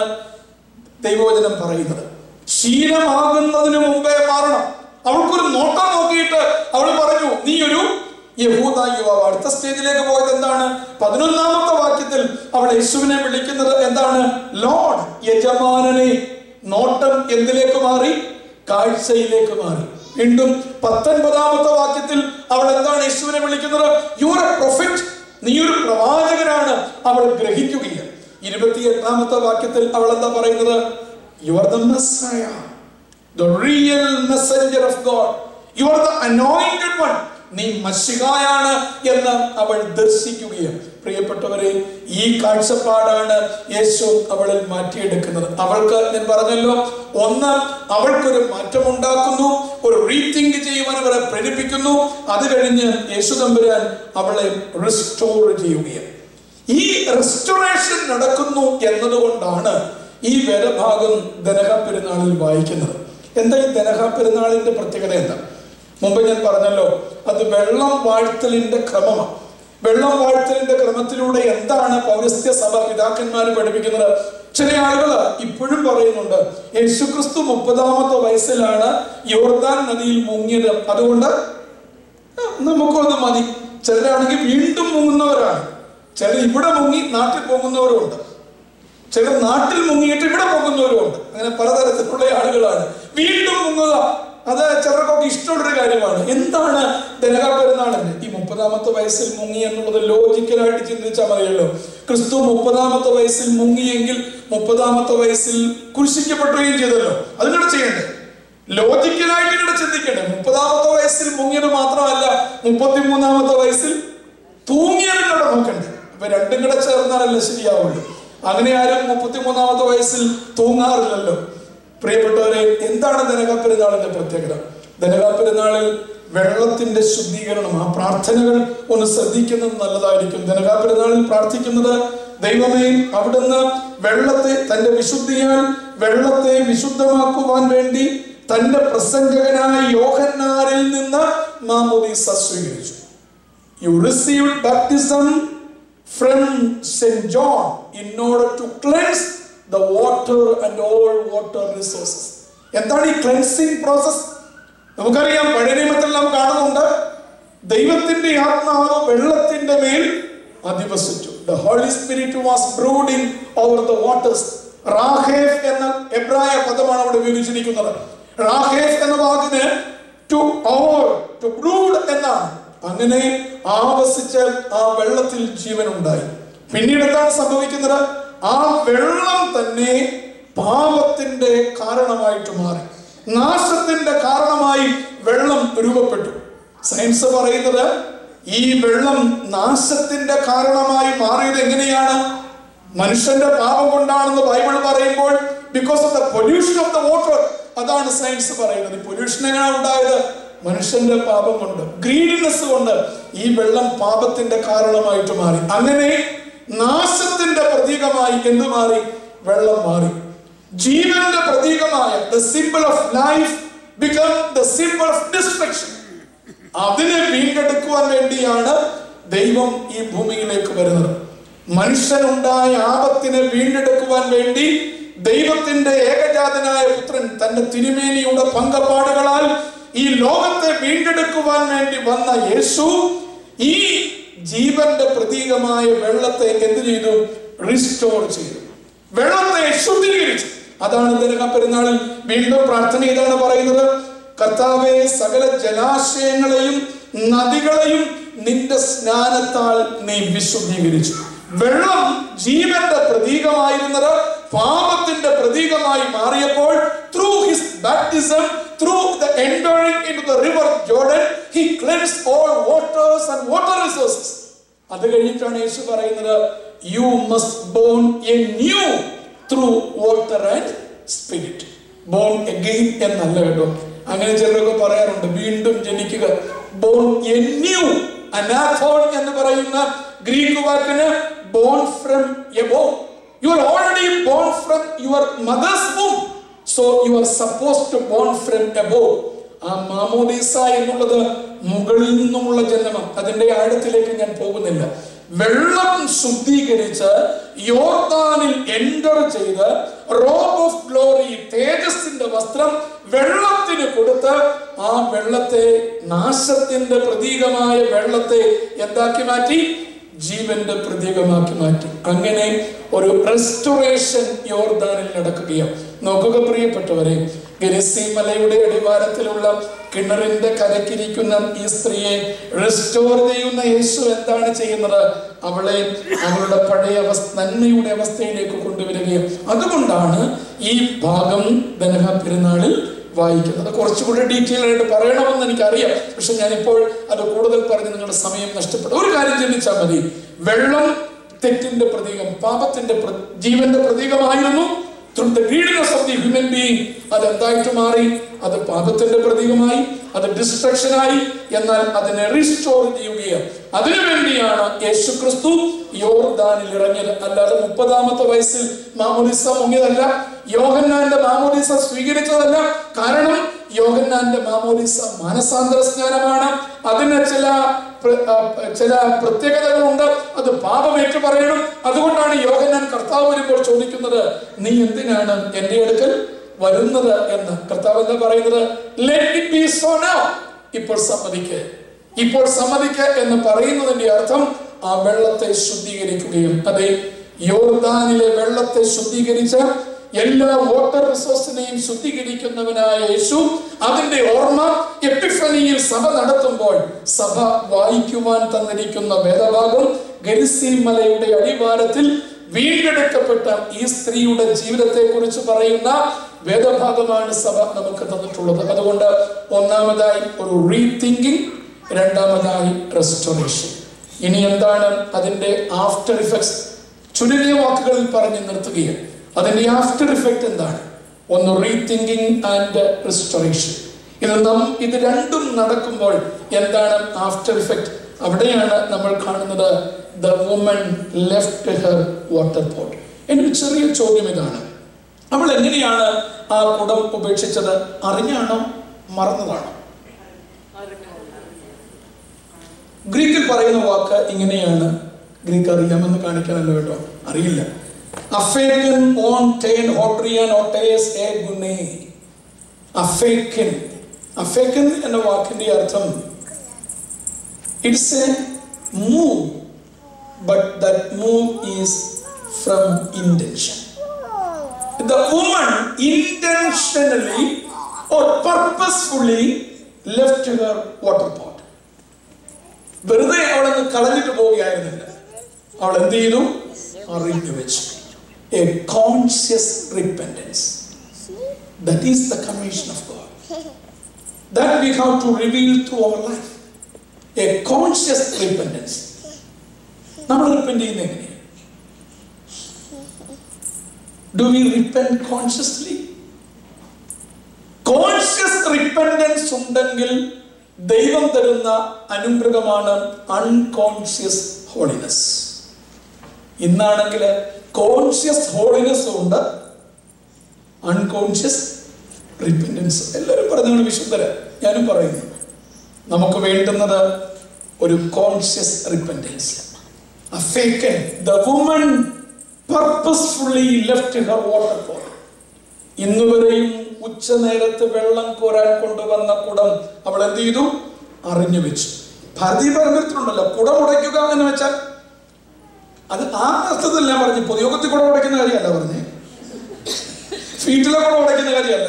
ദൈവവചനം പറയുന്നത്. ശീലമാകുന്നതിന് മുമ്പേ മാറണം. അവൾക്കൊരു നോട്ടം നോക്കിയിട്ട് അവൾ പറഞ്ഞു, നീ ഒരു യഹൂദ യുവാവ്. അടുത്ത സ്റ്റേജിലേക്ക് പോയത് എന്താണ്? പതിനൊന്നാമത്തെ വാക്യത്തിൽ അവൾ യേശുവിനെ വിളിക്കുന്നത് എന്താണ്? ലോർഡ്, യജമാനനെ. നോട്ടം എന്തിലേക്ക് മാറി? കാഴ്ചയിലേക്ക് മാറി. വീണ്ടും പത്തൊൻപതാമത്തെ വാക്യത്തിൽ അവൾ എന്താണ് യേശുവിനെ വിളിക്കുന്നത്? യു ആർ എ പ്രൊഫറ്റ്, നീ ഒരു പ്രവാചകനാണ് അവൾ ഗ്രഹിക്കുകയാണ്. ഇരുപത്തി എട്ടാമത്തെ വാക്യത്തിൽ അവൾ എന്താ പറയുന്നത്? You are the Messiah, the real messenger of God, you are the anointed one, നീ മശിഹായാണ് എന്ന് അവൾ ദർശിക്കുകയാണ്. പ്രിയപ്പെട്ടവരെ, ഈ കാഴ്ചപ്പാടാണ് യേശു അവളിൽ മാറ്റിയെടുക്കുന്നത്. അവൾക്ക് ഞാൻ പറഞ്ഞല്ലോ, ഒന്ന്, അവൾക്കൊരു മാറ്റമുണ്ടാക്കുന്നു, ഒരു റീതിങ്ക് ചെയ്യുവാൻ അവരെ പ്രേരിപ്പിക്കുന്നു. അത് കഴിഞ്ഞ് യേശു തമ്പുരാൻ അവളെ റിസ്റ്റോർ ചെയ്യുകയാണ്. ഈ റെസ്റ്റോറേഷൻ നടക്കുന്നു എന്നതുകൊണ്ടാണ് ഈ വേദഭാഗം ദനഹ പെരുന്നാളിൽ വായിക്കുന്നത്. എന്താ ഈ ദനഹ പെരുന്നാളിന്റെ പ്രത്യേകത എന്താ? മുമ്പ് ഞാൻ പറഞ്ഞല്ലോ, അത് വെള്ളം വാഴ്ത്തലിന്റെ ക്രമമാണ്. വെള്ളം വാഴ്ത്തലിന്റെ ക്രമത്തിലൂടെ എന്താണ് പൗരസ്ത്യ സഭ പിതാക്കന്മാർ പഠിപ്പിക്കുന്നത്? ചില ആളുകൾ ഇപ്പോഴും പറയുന്നുണ്ട്, യേശുക്രിസ്തു മുപ്പതാമത്തെ വയസ്സിലാണ് യോർദാൻ നദിയിൽ മുങ്ങിയത്, അതുകൊണ്ട് നമുക്കൊന്ന് മതി. ചിലരാണെങ്കിൽ വീണ്ടും മുങ്ങുന്നവരാണ്. ചിലർ ഇവിടെ മുങ്ങി നാട്ടിൽ പോകുന്നവരുമുണ്ട്, ചിലർ നാട്ടിൽ മുങ്ങിയിട്ട് ഇവിടെ പോകുന്നവരുമുണ്ട്. അങ്ങനെ പലതരത്തിലുള്ള ആളുകളാണ്. വീണ്ടും മുങ്ങുക, അത് ചിലർക്കൊക്കെ ഇഷ്ടമുള്ളൊരു കാര്യമാണ്. എന്താണ് ദനഹ പെരുന്നാളിന് ഈ മുപ്പതാമത്തെ വയസ്സിൽ മുങ്ങി എന്നുള്ളത്? ലോജിക്കലായിട്ട് ചിന്തിച്ചാൽ മതിയല്ലോ. ക്രിസ്തു മുപ്പതാമത്തെ വയസ്സിൽ മുങ്ങിയെങ്കിൽ മുപ്പതാമത്തെ വയസ്സിൽ കുരിശിക്കപ്പെടുകയും ചെയ്തല്ലോ. അതിനോട് ചെയ്യണ്ടേ? ലോജിക്കലായിട്ട് ഇവിടെ ചിന്തിക്കണ്ടേ? മുപ്പതാമത്തെ വയസ്സിൽ മുങ്ങിയത് മാത്രമല്ല, മുപ്പത്തിമൂന്നാമത്തെ വയസ്സിൽ തൂങ്ങിയതിനോട് നോക്കണ്ടേ? അപ്പൊ രണ്ടും കൂടെ ചേർന്നാലല്ലേ ശരിയാവുള്ളൂ. അങ്ങനെ ആരും മുപ്പത്തിമൂന്നാമത്തെ വയസ്സിൽ തൂങ്ങാറില്ലല്ലോ. പ്രിയപ്പെട്ടവരെ, എന്താണ് ദനഹ പെരുന്നാളിന്റെ പ്രത്യേകത? ദനഹ പെരുന്നാളിൽ വെള്ളത്തിന്റെ ശുദ്ധീകരണം, ആ പ്രാർത്ഥനകൾ ഒന്ന് ശ്രദ്ധിക്കുന്നത് നല്ലതായിരിക്കും. ദനഹ പെരുന്നാളിൽ പ്രാർത്ഥിക്കുന്നത്, ദൈവമേ, അവിടുന്ന് വെള്ളത്തെ തന്റെ വിശുദ്ധിയാൽ വെള്ളത്തെ വിശുദ്ധമാക്കുവാൻ വേണ്ടി തന്റെ പ്രസംഗകനായ യോഹന്നാനിൽ നിന്ന് മാമോദീസ സ്വീകരിച്ചു. You received baptism from Saint John in order to cleanse the water and all water resources. എന്താണ് ഈ ക്ലെൻസിങ് പ്രോസസ്? നമുക്കറിയാം, പഴയ നിയമത്തിൽ നാം കാണുന്നുണ്ട്, ദൈവത്തിന്റെ ആത്മാവ് വെള്ളത്തിന്റെ മേൽ അധിവസിച്ചു. The Holy Spirit was brooding over the waters. റാഹേഫ് എന്ന എബ്രായ പദമാണ് അവിടെ ഉപയോഗിച്ചിരിക്കുന്നത്. റാഹേഫ് എന്ന വാക്കിന് to over, to brood എന്നാണ്. അങ്ങനെ ആവസിച്ച് ആ വെള്ളത്തിൽ ജീവൻ ഉണ്ടായി. പിന്നീട് എന്താണ് സംഭവിക്കുന്നത്? ആ വെള്ളം തന്നെ പാപത്തിന്റെ കാരണമായിട്ട് മാറി, നാശത്തിന്റെ കാരണമായി വെള്ളം രൂപപ്പെട്ടു. സയൻസ് പറയുന്നത് ഈ വെള്ളം നാശത്തിന്റെ കാരണമായി മാറിയത് എങ്ങനെയാണ്? മനുഷ്യന്റെ പാപം കൊണ്ടാണെന്ന് ബൈബിൾ പറയുമ്പോൾ because of the pollution of the water. അതാണ് സയൻസ് പറയുന്നത്. പൊല്യൂഷൻ എങ്ങനെയാണ് ഉണ്ടായത്? മനുഷ്യന്റെ പാപം കൊണ്ട്, ഗ്രീഡിനെസ് കൊണ്ട് ഈ വെള്ളം പാപത്തിന്റെ കാരണമായിട്ട് മാറി. അങ്ങനെ നാശത്തിന്റെ പ്രതീകമായി എന്ത് മാറി? വെള്ളം മാറി. ജീവന്റെ പ്രതീകമായ the symbol of life become the symbol of destruction. അതിനെ വീണ്ടെടുക്കുവാൻ വേണ്ടിയാണ് ദൈവം ഈ ഭൂമിയിലേക്ക് വരുന്നത്. മനുഷ്യനുണ്ടായ ആപത്തിനെ വീണ്ടെടുക്കുവാൻ വേണ്ടി ദൈവത്തിന്റെ ഏകജാതനായ പുത്രൻ തന്റെ തിരുമേനിയുടെ പങ്കപാടുകളാൽ ഈ ലോകത്തെ വീണ്ടെടുക്കുവാൻ വേണ്ടി വന്ന യേശു ഈ ജീവന്റെ പ്രതീകമായ വെള്ളത്തെ എന്ത് ചെയ്തു? റിസ്റ്റോർ ചെയ്തു, വെള്ളത്തെ ശുദ്ധീകരിച്ചു. അതാണ് ഇന്നലെ പെരുന്നാളിൽ വീണ്ടും പ്രാർത്ഥന ഇതാണ് പറയുന്നത്: കർത്താവേ, സകല ജലാശയങ്ങളെയും നദികളെയും നിന്റെ സ്നാനത്താൽ നീ വിശുദ്ധീകരിച്ചു. വെള്ളം ജീവന്റെ പ്രതീകമായിരുന്നത് പാപത്തിന്റെ പ്രതീകമായി മാറിയപ്പോൾ through his baptism, through the entering into the river Jordan, he cleansed all waters and water resources. അത് കഴിഞ്ഞിട്ടാണ് യേശു പറയുന്നത്, you must born anew through water and spirit. born again എന്നല്ല കേട്ടോ. അങ്ങനെ ചിലരൊക്കെ പറയാറുണ്ട്, വീണ്ടും ജനിക്കുക, born anew. അനാഥോൺ എന്ന് പറയുന്ന ഗ്രീക്ക് വാക്കിന് born from above. You are already born from your mother's womb, so you are supposed to born from above. ആ മാമോദീസ എന്നുള്ളത് മുകളിൽ നിന്നുമുള്ള ജന്മം. അതിന്റെ ആഴത്തിലേക്ക് ഞാൻ പോകുന്നില്ല. വെള്ളം ശുദ്ധീകരിച്ച് യോർദാനിൽ എൻ്റർ ചെയ്ത് റോബ് ഓഫ് ഗ്ലോറി, തേജസ്സിന്റെ വസ്ത്രം വെള്ളത്തിന് കൊടുത്ത് ആ വെള്ളത്തെ, നാശത്തിന്റെ പ്രതീകമായ വെള്ളത്തെ എന്താക്കി മാറ്റി? ജീവന്റെ പ്രതീകമാക്കി മാറ്റി. അങ്ങനെ ഒരു റെസ്റ്റോറേഷൻ യോർദാനിൽ നടക്കുകയാണ്. നോക്കുക പ്രിയപ്പെട്ടവരെ, ഗെരിസീം മലയുടെ അടിവാരത്തിലുള്ള കിണറിന്റെ കരക്കിരിക്കുന്ന ഈ സ്ത്രീയെ റെസ്റ്റോർ ചെയ്യുന്ന യേശു എന്താണ് ചെയ്യുന്നത്? അവളെ അവളുടെ പഴയ അവസ്ഥ, നന്മയുടെ അവസ്ഥയിലേക്ക് കൊണ്ടുവരികയും. അതുകൊണ്ടാണ് ഈ ഭാഗം ദനഹ പെരുന്നാളിൽ വായിക്കുന്നത്. കുറച്ചുകൂടി ഡീറ്റെയിൽ ആയിട്ട് പറയണമെന്ന് എനിക്കറിയാം, പക്ഷെ ഞാനിപ്പോൾ അത് കൂടുതൽ പറഞ്ഞ് നിങ്ങളുടെ സമയം നഷ്ടപ്പെടും. ഒരു കാര്യം ചിന്തിച്ചാൽ മതി. വെള്ളം തെറ്റിന്റെ പ്രതീകം, പാപത്തിന്റെ ജീവന്റെ പ്രതീകമായിരുന്നു. Through the greediness of the human being, അത് എന്തായിട്ട് മാറി? അത് പാപത്തിന്റെ പ്രതീകമായി, അത് ഡിസ്ട്രക്ഷൻ ആയി. എന്നാൽ അതിനെ റീസ്റ്റോർ ചെയ്യുകയാണ്. അതിനുവേണ്ടിയാണ് യേശു ക്രിസ്തു യോർദാനിൽ ഇറങ്ങിയത്. അല്ലാതെ മുപ്പതാമത്തെ വയസ്സിൽ മാമോദീസ മുങ്ങിയതല്ല, യോഹന്നാന്റെ മാമോദീസ സ്വീകരിച്ചതല്ല. കാരണം യോഹന്നാന്റെ മാമോദീസ മാനസാന്തര സ്നാനമാണ്. അതിന് ചില ചില പ്രത്യേകതകളുണ്ട്. അത് പാപമേറ്റു പറയണം. അതുകൊണ്ടാണ് യോഹന്നാൻ കർത്താവ് വരുമ്പോൾ ചോദിക്കുന്നത്, നീ എന്തിനാണ് എന്റെ അടുക്കൽ വരുന്നത് എന്ന്. കർത്താവ് എന്താ പറയുന്നത്? Let it be so now. ഇപ്പോൾ സമ്മതിക്ക്, ഇപ്പോൾ സമ്മതിക്ക് എന്ന് പറയുന്നതിന്റെ അർത്ഥം ആ വെള്ളത്തെ ശുദ്ധീകരിക്കുകയും. അതെ, യോർദാനിലെ വെള്ളത്തെ ശുദ്ധീകരിച്ച എല്ലാ വാട്ടർ റിസോഴ്സിനെയും ശുദ്ധീകരിക്കുന്നവനായ യേശു, അതിന്റെ ഓർമ്മ എപ്പിഫനിയിൽ സഭ നടത്തുമ്പോൾ സഭ വായിക്കുവാൻ തന്നിരിക്കുന്ന വേദഭാഗം ഗെരിസീം മലയുടെ അടിവാരത്തിൽ വീണ്ടെടുക്കപ്പെട്ട ഈ സ്ത്രീയുടെ ജീവിതത്തെ കുറിച്ച് പറയുന്ന വേദഭാഗമാണ് സഭ നമുക്ക് തന്നിട്ടുള്ളത്. അതുകൊണ്ട് ഒന്നാമതായി ഒരു റീതിങ്കിങ്, രണ്ടാമതായി റെസ്റ്റോറേഷൻ. ഇനി എന്താണ് അതിന്റെ ആഫ്റ്റർ ഇഫക്ട്സ്? ചുരുങ്ങിയ വാക്കുകളിൽ പറഞ്ഞ് നിർത്തുകയാണ്. അതിന്റെ ആഫ്റ്റർ ഇഫക്റ്റ് എന്താണ്? ഒന്ന് റീതിങ്കിങ് ആൻഡ് റെസ്റ്റോറേഷൻ. ഇത് നം ഇത് രണ്ടും നടക്കുമ്പോൾ എന്താണ് ആഫ്റ്റർ ഇഫക്റ്റ്? അവിടെയാണ് നമ്മൾ കാണുന്നത് the woman left her water pot. എൻ്റെ ചെറിയ ചോദ്യം ഇതാണ്, അവൾ എങ്ങനെയാണ് ആ കുടം ഉപേക്ഷിച്ചത്? അറിഞ്ഞാണോ മറന്നതാണോ? ഗ്രീക്കിൽ പറയുന്ന വാക്ക് ഇങ്ങനെയാണ്. ഗ്രീക്ക് അറിയാമെന്ന് കാണിക്കാനല്ലോ കേട്ടോ, അറിയില്ല. അഫേക്കൻ ഓൺ ടേൻ ഓട്രിയൻ ഓട്ടേസ് എ ഗുണേ. അഫേക്കൻ അഫേക്കൻ എന്ന വാക്കിന്റെ അർത്ഥം it's a move, but that move is from intention. The woman intentionally or purposefully left her water pot. വെറുതെ അവളങ്ങ് കളഞ്ഞിട്ട് പോവുകയായിരുന്നില്ല. അവൾ എന്ത് ചെയ്തു? അറിഞ്ഞു വെച്ചു. A conscious repentance. That is the commission of God. That we have to reveal through our life. A conscious repentance. നമ്മൾ repent ചെയ്യുന്നത് എങ്ങനെയാണ്? Do we repent consciously? Conscious repentance ഉണ്ടെങ്കിൽ ദൈവം തരുന്ന അനുഗ്രഹമാണ് അൺകോൺഷ്യസ് ഹോളിനെസ്. ഇന്നാണെങ്കിൽ കോൺഷ്യസ് ഹോളിനെസ് ഉണ്ട്, unconscious repentance. എല്ലാവരും പറഞ്ഞ വിശുദ്ധര്, ഞാനും പറയുന്നു. നമുക്ക് വേണ്ടുന്നത് ഒരു conscious repentance. Awaken. The woman purposefully left her water pot. ഇന്നുവരെയും ഉച്ച നേരത്ത് വെള്ളം കോരാൻ കൊണ്ടുവന്ന കുടം അവൾ എന്ത് ചെയ്തു? അറിഞ്ഞു വെച്ചു. ഭാരതീയ പറഞ്ഞിട്ടുണ്ടല്ലോ, കുടം ഉടയ്ക്കുക എന്ന് വെച്ചാൽ അത് ആ അർത്ഥത്തിൽ ഞാൻ പറഞ്ഞു. പൊതുയോഗത്തിൽ കുടം ഉടയ്ക്കുന്ന കാര്യമല്ല പറഞ്ഞേ, വീട്ടിലെ കുടം ഉടയ്ക്കുന്ന കാര്യമല്ല.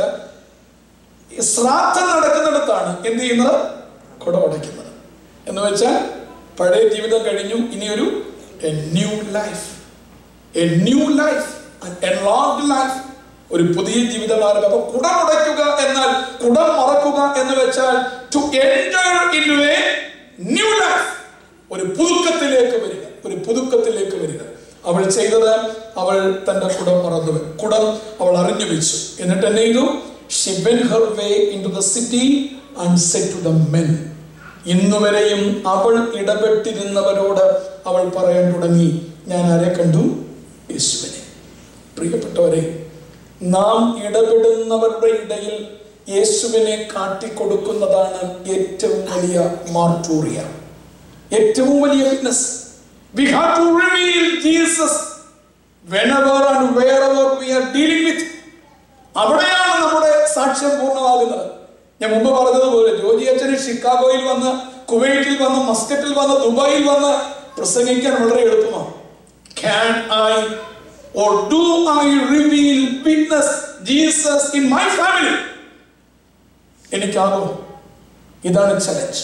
ശ്രാദ്ധം നടക്കുന്നിടത്താണ് എന്ത് ചെയ്യുന്നത്? കുടം ഉടയ്ക്കുന്നത്. എന്ന് വെച്ചാൽ പഴയ ജീവിതം കഴിഞ്ഞു, ഇനിയൊരു a new life, a new life, an enlarged life, ഒരു പുതിയ ജീവിതമാർഗം. അപ്പൊ കുടം ഉടയ്ക്കുക എന്നാൽ കുടം മറക്കുക എന്ന് വെച്ചാൽ to enter into a new life, ഒരു പുതുക്കത്തിലേക്ക് വരിക, ഒരു പുതുക്കത്തിലേക്ക് വരിക. അവൾ ചെയ്തത്, അവൾ തന്റെ കുടം മറന്നു, കുടം അവൾ അറിഞ്ഞു വെച്ചു. എന്നിട്ട് എന്നെ ചെയ്തു? She went her way into the city and said to the men. ഇന്നുവരെയും അവൾ ഇടപെട്ടിരുന്നവരോട് അവൾ പറയാൻ തുടങ്ങി, ഞാൻ ആരെ കണ്ടു? യേശുവിനെ. പ്രിയപ്പെട്ടവരെ, നാം ഇടപെടുന്നവരുടെ ഇടയിൽ യേശുവിനെ കാട്ടിക്കൊടുക്കുന്നതാണ് ഏറ്റവും വലിയ മാർട്ടൂറിയ, ഏറ്റവും വലിയ witness. We have to reveal Jesus whenever and wherever we are dealing with. അവിടെയാണ് നമ്മുടെ സാക്ഷ്യം പൂർണ്ണമാകുന്നത്. ഞാൻ മുമ്പ് പറഞ്ഞതുപോലെ ജോജി അച്ഛന് ഷിക്കാഗോയിൽ വന്ന്, കുവൈറ്റിൽ വന്ന്, മസ്കറ്റിൽ വന്ന്, ദുബായിൽ വന്ന് പ്രസംഗിക്കാൻ വളരെ എളുപ്പമാണ്. Can I or do I reveal, witness Jesus in my family? എനിക്കാകുമോ? ഇതാണ് ചലഞ്ച്.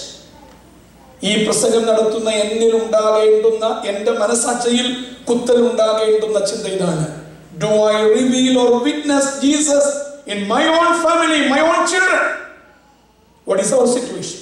ഈ പ്രസംഗം നടത്തുന്ന എന്നിൽ ഉണ്ടാകേണ്ടുന്ന, എന്റെ മനസാക്ഷിയിൽ കുത്തൽ ഉണ്ടാകേണ്ടുന്ന ചിന്ത ഇതാണ്. Do I reveal or witness Jesus in my own family, my own children? What is our situation?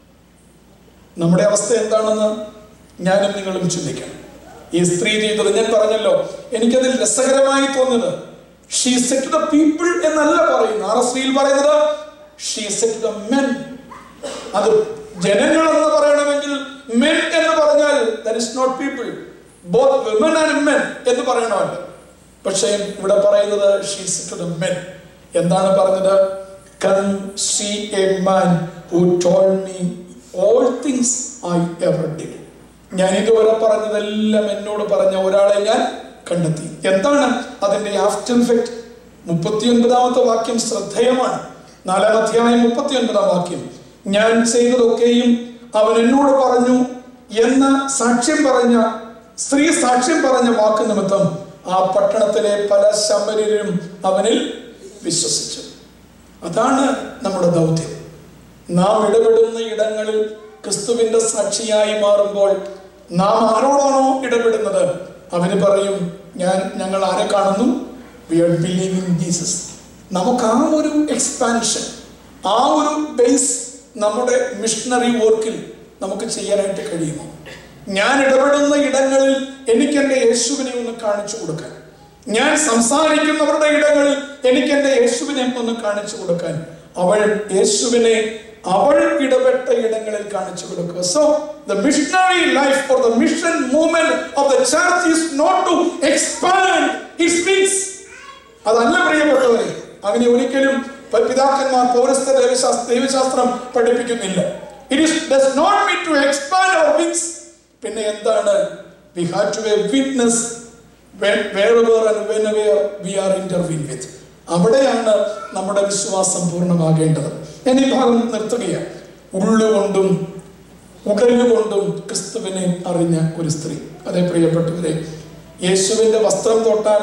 നമ്മുടെ അവസ്ഥ എന്താണെന്ന് ഞാനും നിങ്ങളും ചിന്തിക്കണം. ഈ സ്ത്രീ ചെയ്തത് ഞാൻ പറഞ്ഞല്ലോ, എനിക്കതിൽ രസകരമായി തോന്നുന്നത് she said to the people എന്നല്ല പറയുന്നത്. ആ സ്ത്രീയിൽ പറയുന്നത് she said to the men. അത് ജനങ്ങൾ എന്ന് പറയണമെങ്കിൽ men എന്ന് പറഞ്ഞാൽ that is not people, both women and men എന്ന് പറയണമല്ലോ. പക്ഷേ ഇവിടെ പറയുന്നത് she said to the men. എന്താണ് പറഞ്ഞത്? Come see a man who told me all things I ever did. ഞാൻ ഇതുവരെ പറഞ്ഞതെല്ലാം എന്നോട് പറഞ്ഞ ഒരാളെ ഞാൻ കണ്ടെത്തി. എന്താണ് അതിന്റെ ആഫ്റ്റർ ഇഫക്റ്റ്? മുപ്പത്തി ഒൻപതാമത്തെ വാക്യം ശ്രദ്ധേയമാണ്. നാലാം അധ്യായം മുപ്പത്തി ഒൻപതാം വാക്യം. ഞാൻ ചെയ്തതൊക്കെയും അവൻ എന്നോട് പറഞ്ഞു എന്ന് സാക്ഷ്യം പറഞ്ഞ സ്ത്രീ സാക്ഷ്യം പറഞ്ഞ വാക്ക് നിമിത്തം ആ പട്ടണത്തിലെ പല ശമര്യരും അവനിൽ വിശ്വസിച്ചു. അതാണ് നമ്മുടെ ദൗത്യം. നാം ഇടപെടുന്ന ഇടങ്ങളിൽ ക്രിസ്തുവിന്റെ സാക്ഷിയായി മാറുമ്പോൾ നാം ആരോടാണോ ഇടപെടുന്നത് അവന് പറയും, ഞാൻ ഞങ്ങൾ ആരെ കാണുന്നു? We are believing Jesus. നമുക്ക് ആ ഒരു എക്സ്പാൻഷൻ, ആ ഒരു ബേസ് നമ്മുടെ മിഷണറി വർക്കിൽ നമുക്ക് ചെയ്യാനായിട്ട് കഴിയുമോ? ഞാൻ ഇടപെടുന്ന ഇടങ്ങളിൽ എനിക്ക് എൻ്റെ യേശുവിനെ ഒന്ന് കാണിച്ചു കൊടുക്കാൻ, ഞാൻ സംസാരിക്കുന്നവരുടെ ഇടങ്ങളിൽ എനിക്ക് എൻ്റെ യേശുവിനെ ഒന്ന് കാണിച്ചു കൊടുക്കാൻ അവൾ യേശുവിനെ അവൾ ഇടപെട്ട ഇടങ്ങളിൽ കാണിച്ചു കൊടുക്കുക. So the missionary life or the mission movement of the church is not to expand its wings. അതല്ല പ്രിയപ്പെട്ടവരെ. അങ്ങനെ ഒരിക്കലും പിതാക്കന്മാർ പൗരസ്ത്യ ദൈവശാസ്ത്ര ദൈവശാസ്ത്രം പഠിപ്പിക്കുന്നില്ല. It is does not mean to expand our wings. പിന്നെ എന്താണ്? We have to be a witness wherever and whenever we are intervened with. അവിടെയാണ് നമ്മുടെ വിശ്വാസം പൂർണ്ണമാകേണ്ടത്. ഞാൻ ഈ ഭാഗം നിർത്തുകയാണ്. ഉള്ളുകൊണ്ടും ഉടലുകൊണ്ടും ക്രിസ്തുവിനെ അറിഞ്ഞ ഒരു സ്ത്രീ. അതേ പ്രിയപ്പെട്ടവരെ, യേശുവിന്റെ വസ്ത്രം തൊട്ടാൽ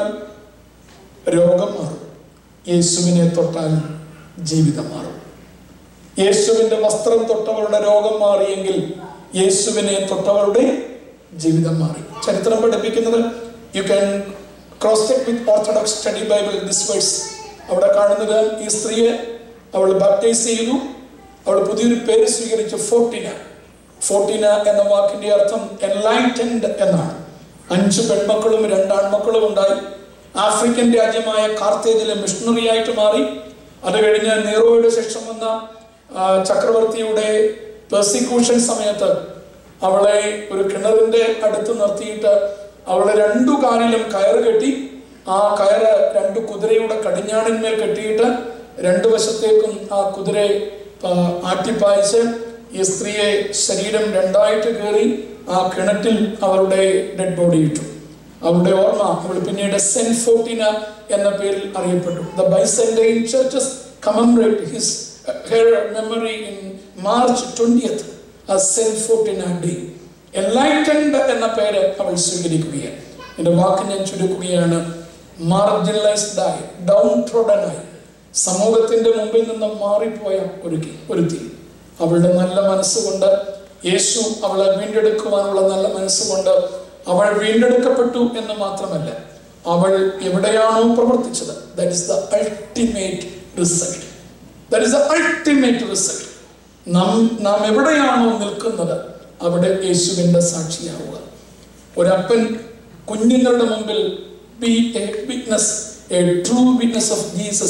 രോഗം മാറും, യേശുവിനെ തൊട്ടാൽ ജീവിതം മാറും. യേശുവിന്റെ വസ്ത്രം തൊട്ടവരുടെ രോഗം മാറിയെങ്കിൽ യേശുവിനെ തൊട്ടവരുടെ ജീവിതം മാറി. ചരിത്രം പഠിപ്പിക്കുന്നത്, you can cross check with orthodox study Bible this verse. അവിടെ കാണുന്നത്, ഈ സ്ത്രീയെ അവൾ ബാപ്റ്റൈസ് ചെയ്തു. അവൾ പുതിയൊരു പേര് സ്വീകരിച്ചു, ഫോർട്ടിന. ഫോർട്ടിന എന്ന വാക്കിന്റെ അർത്ഥം എൻലൈറ്റൻഡ് എന്നാണ്. അഞ്ച് പെൺമക്കളും രണ്ടാൺമക്കളും ഉണ്ടായി. ആഫ്രിക്കൻ രാജ്യമായ കാർത്തേജിലെ മിഷണറി ആയിട്ട് മാറി. അത് കഴിഞ്ഞ് നീറോയുടെ ശേഷം വന്ന ചക്രവർത്തിയുടെ പെർസിക്യൂഷൻ സമയത്ത് അവളെ ഒരു കിണറിന്റെ അടുത്ത് നിർത്തിയിട്ട് അവളെ രണ്ടു കാലിലും കയറ് കെട്ടി, ആ കയറ് രണ്ട് കുതിരയുടെ കടിഞ്ഞാണിന്മേൽ കെട്ടിയിട്ട് രണ്ടു വശത്തേക്കും ആ കുതിരയെ ആട്ടിപ്പായിച്ച് ഈ സ്ത്രീയെ ശരീരം രണ്ടായിട്ട് കയറി ആ കിണറ്റിൽ അവരുടെ ഡെഡ് ബോഡി ഇട്ടു. അവളുടെ ഓർമ്മ അവൾ പിന്നീട് സെന്റ് ഫോർട്ടിന എന്ന പേരിൽ അറിയപ്പെട്ടു. The Byzantine churches commemorate his her memory in March twentieth as Saint Fortina Day. Enlightened എന്ന പേര് അവൾ സ്വീകരിക്കുകയാണ്. എന്റെ വാക്ക് ഞാൻ ചുരുക്കുകയാണ്. മാർജിനലൈസ്ഡ് ആയി, ഡൗൺ ട്രോഡൻ ആയി, സമൂഹത്തിന്റെ മുമ്പിൽ നിന്ന് മാറിപ്പോയ ഒരു ഒരുത്തി അവളുടെ നല്ല മനസ്സുകൊണ്ട്, യേശു അവളെ വീണ്ടെടുക്കുവാനുള്ള നല്ല മനസ്സുകൊണ്ട് അവൾ വീണ്ടെടുക്കപ്പെട്ടു എന്ന് മാത്രമല്ല, അവൾ എവിടെയാണോ പ്രവർത്തിച്ചത്, that is the ultimate result. That is the ultimate result. നാം നാം എവിടെയാണോ നിൽക്കുന്നത് അവിടെ യേശുവിന്റെ സാക്ഷിയാവുക. ഒരപ്പൻ കുഞ്ഞുങ്ങളുടെ മുമ്പിൽ be a witness, a true witness of Jesus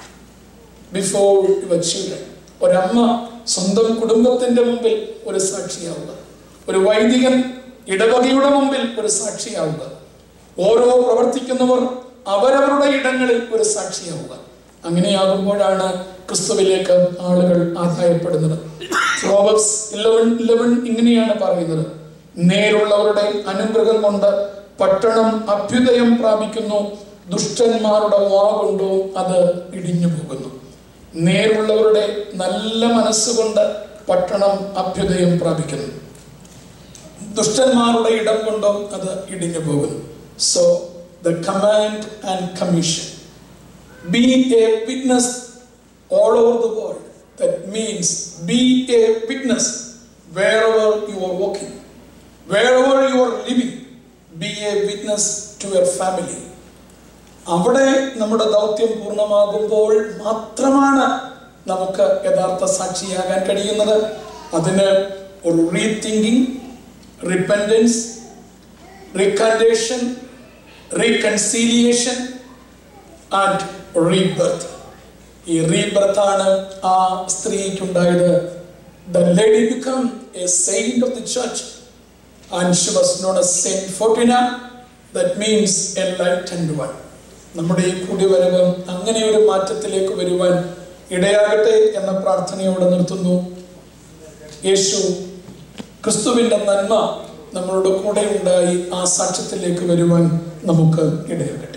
before your children. ഒരമ്മ സ്വന്തം കുടുംബത്തിന്റെ മുമ്പിൽ ഒരു സാക്ഷിയാവുക. ഒരു വൈദികൻ ഇടവകയുടെ മുമ്പിൽ ഒരു സാക്ഷിയാവുക. ഓരോ പ്രവർത്തിക്കുന്നവർ അവരവരുടെ ഇടങ്ങളിൽ ഒരു സാക്ഷിയാവുക. അങ്ങനെയാകുമ്പോഴാണ് ക്രിസ്തുവിലേക്ക് ആളുകൾ ആദായപ്പെടുന്നത്. പ്രോവെർബ്സ് eleven eleven ഇങ്ങനെയാണ് പറയുന്നത്, നേരുള്ളവരുടെ അനുഗ്രഹം കൊണ്ട് പട്ടണം അഭ്യുദയം പ്രാപിക്കുന്നു, ദുഷ്ടന്മാരുടെ വാ കൊണ്ടോ അത് ഇടിഞ്ഞു പോകുന്നു. നേരുള്ളവരുടെ നല്ല മനസ്സുകൊണ്ട് പട്ടണം അഭ്യുദയം പ്രാപിക്കുന്നു, ദുഷ്ടന്മാരുടെ ഇടം കൊണ്ടോ അത് ഇടിഞ്ഞു പോകുന്നു. So the command and commission, be a witness all over the world. That means be a witness wherever you are walking, wherever you are living. Be a witness to your family. അവിടെ നമ്മുടെ ദൗത്യം പൂർണ്ണമാകുമ്പോൾ മാത്രമാണ് നമുക്ക് യഥാർത്ഥ സാക്ഷിയാകാൻ കഴിയുന്നത്. അതിന് ഒരു rethinking, repentance, recantation, reconciliation and rebirth. ഈ റീബർത്ത് ആണ് ആ സ്ത്രീക്കുണ്ടായത്. The lady became a saint of the church and she was known as Saint Fortina. That means enlightened one. നമ്മുടെ ഈ കൂടിവരവ് അങ്ങനെ ഒരു മാറ്റത്തിലേക്ക് വരുവാൻ ഇടയാകട്ടെ എന്ന പ്രാർത്ഥനയോടെ നിർത്തുന്നു. യേശു ക്രിസ്തുവിന്റെ നന്മ നമ്മളോട് കൂടെ ഉണ്ടായി ആ സാക്ഷ്യത്തിലേക്ക് വരുവാൻ നമുക്ക് ഇടയാകട്ടെ.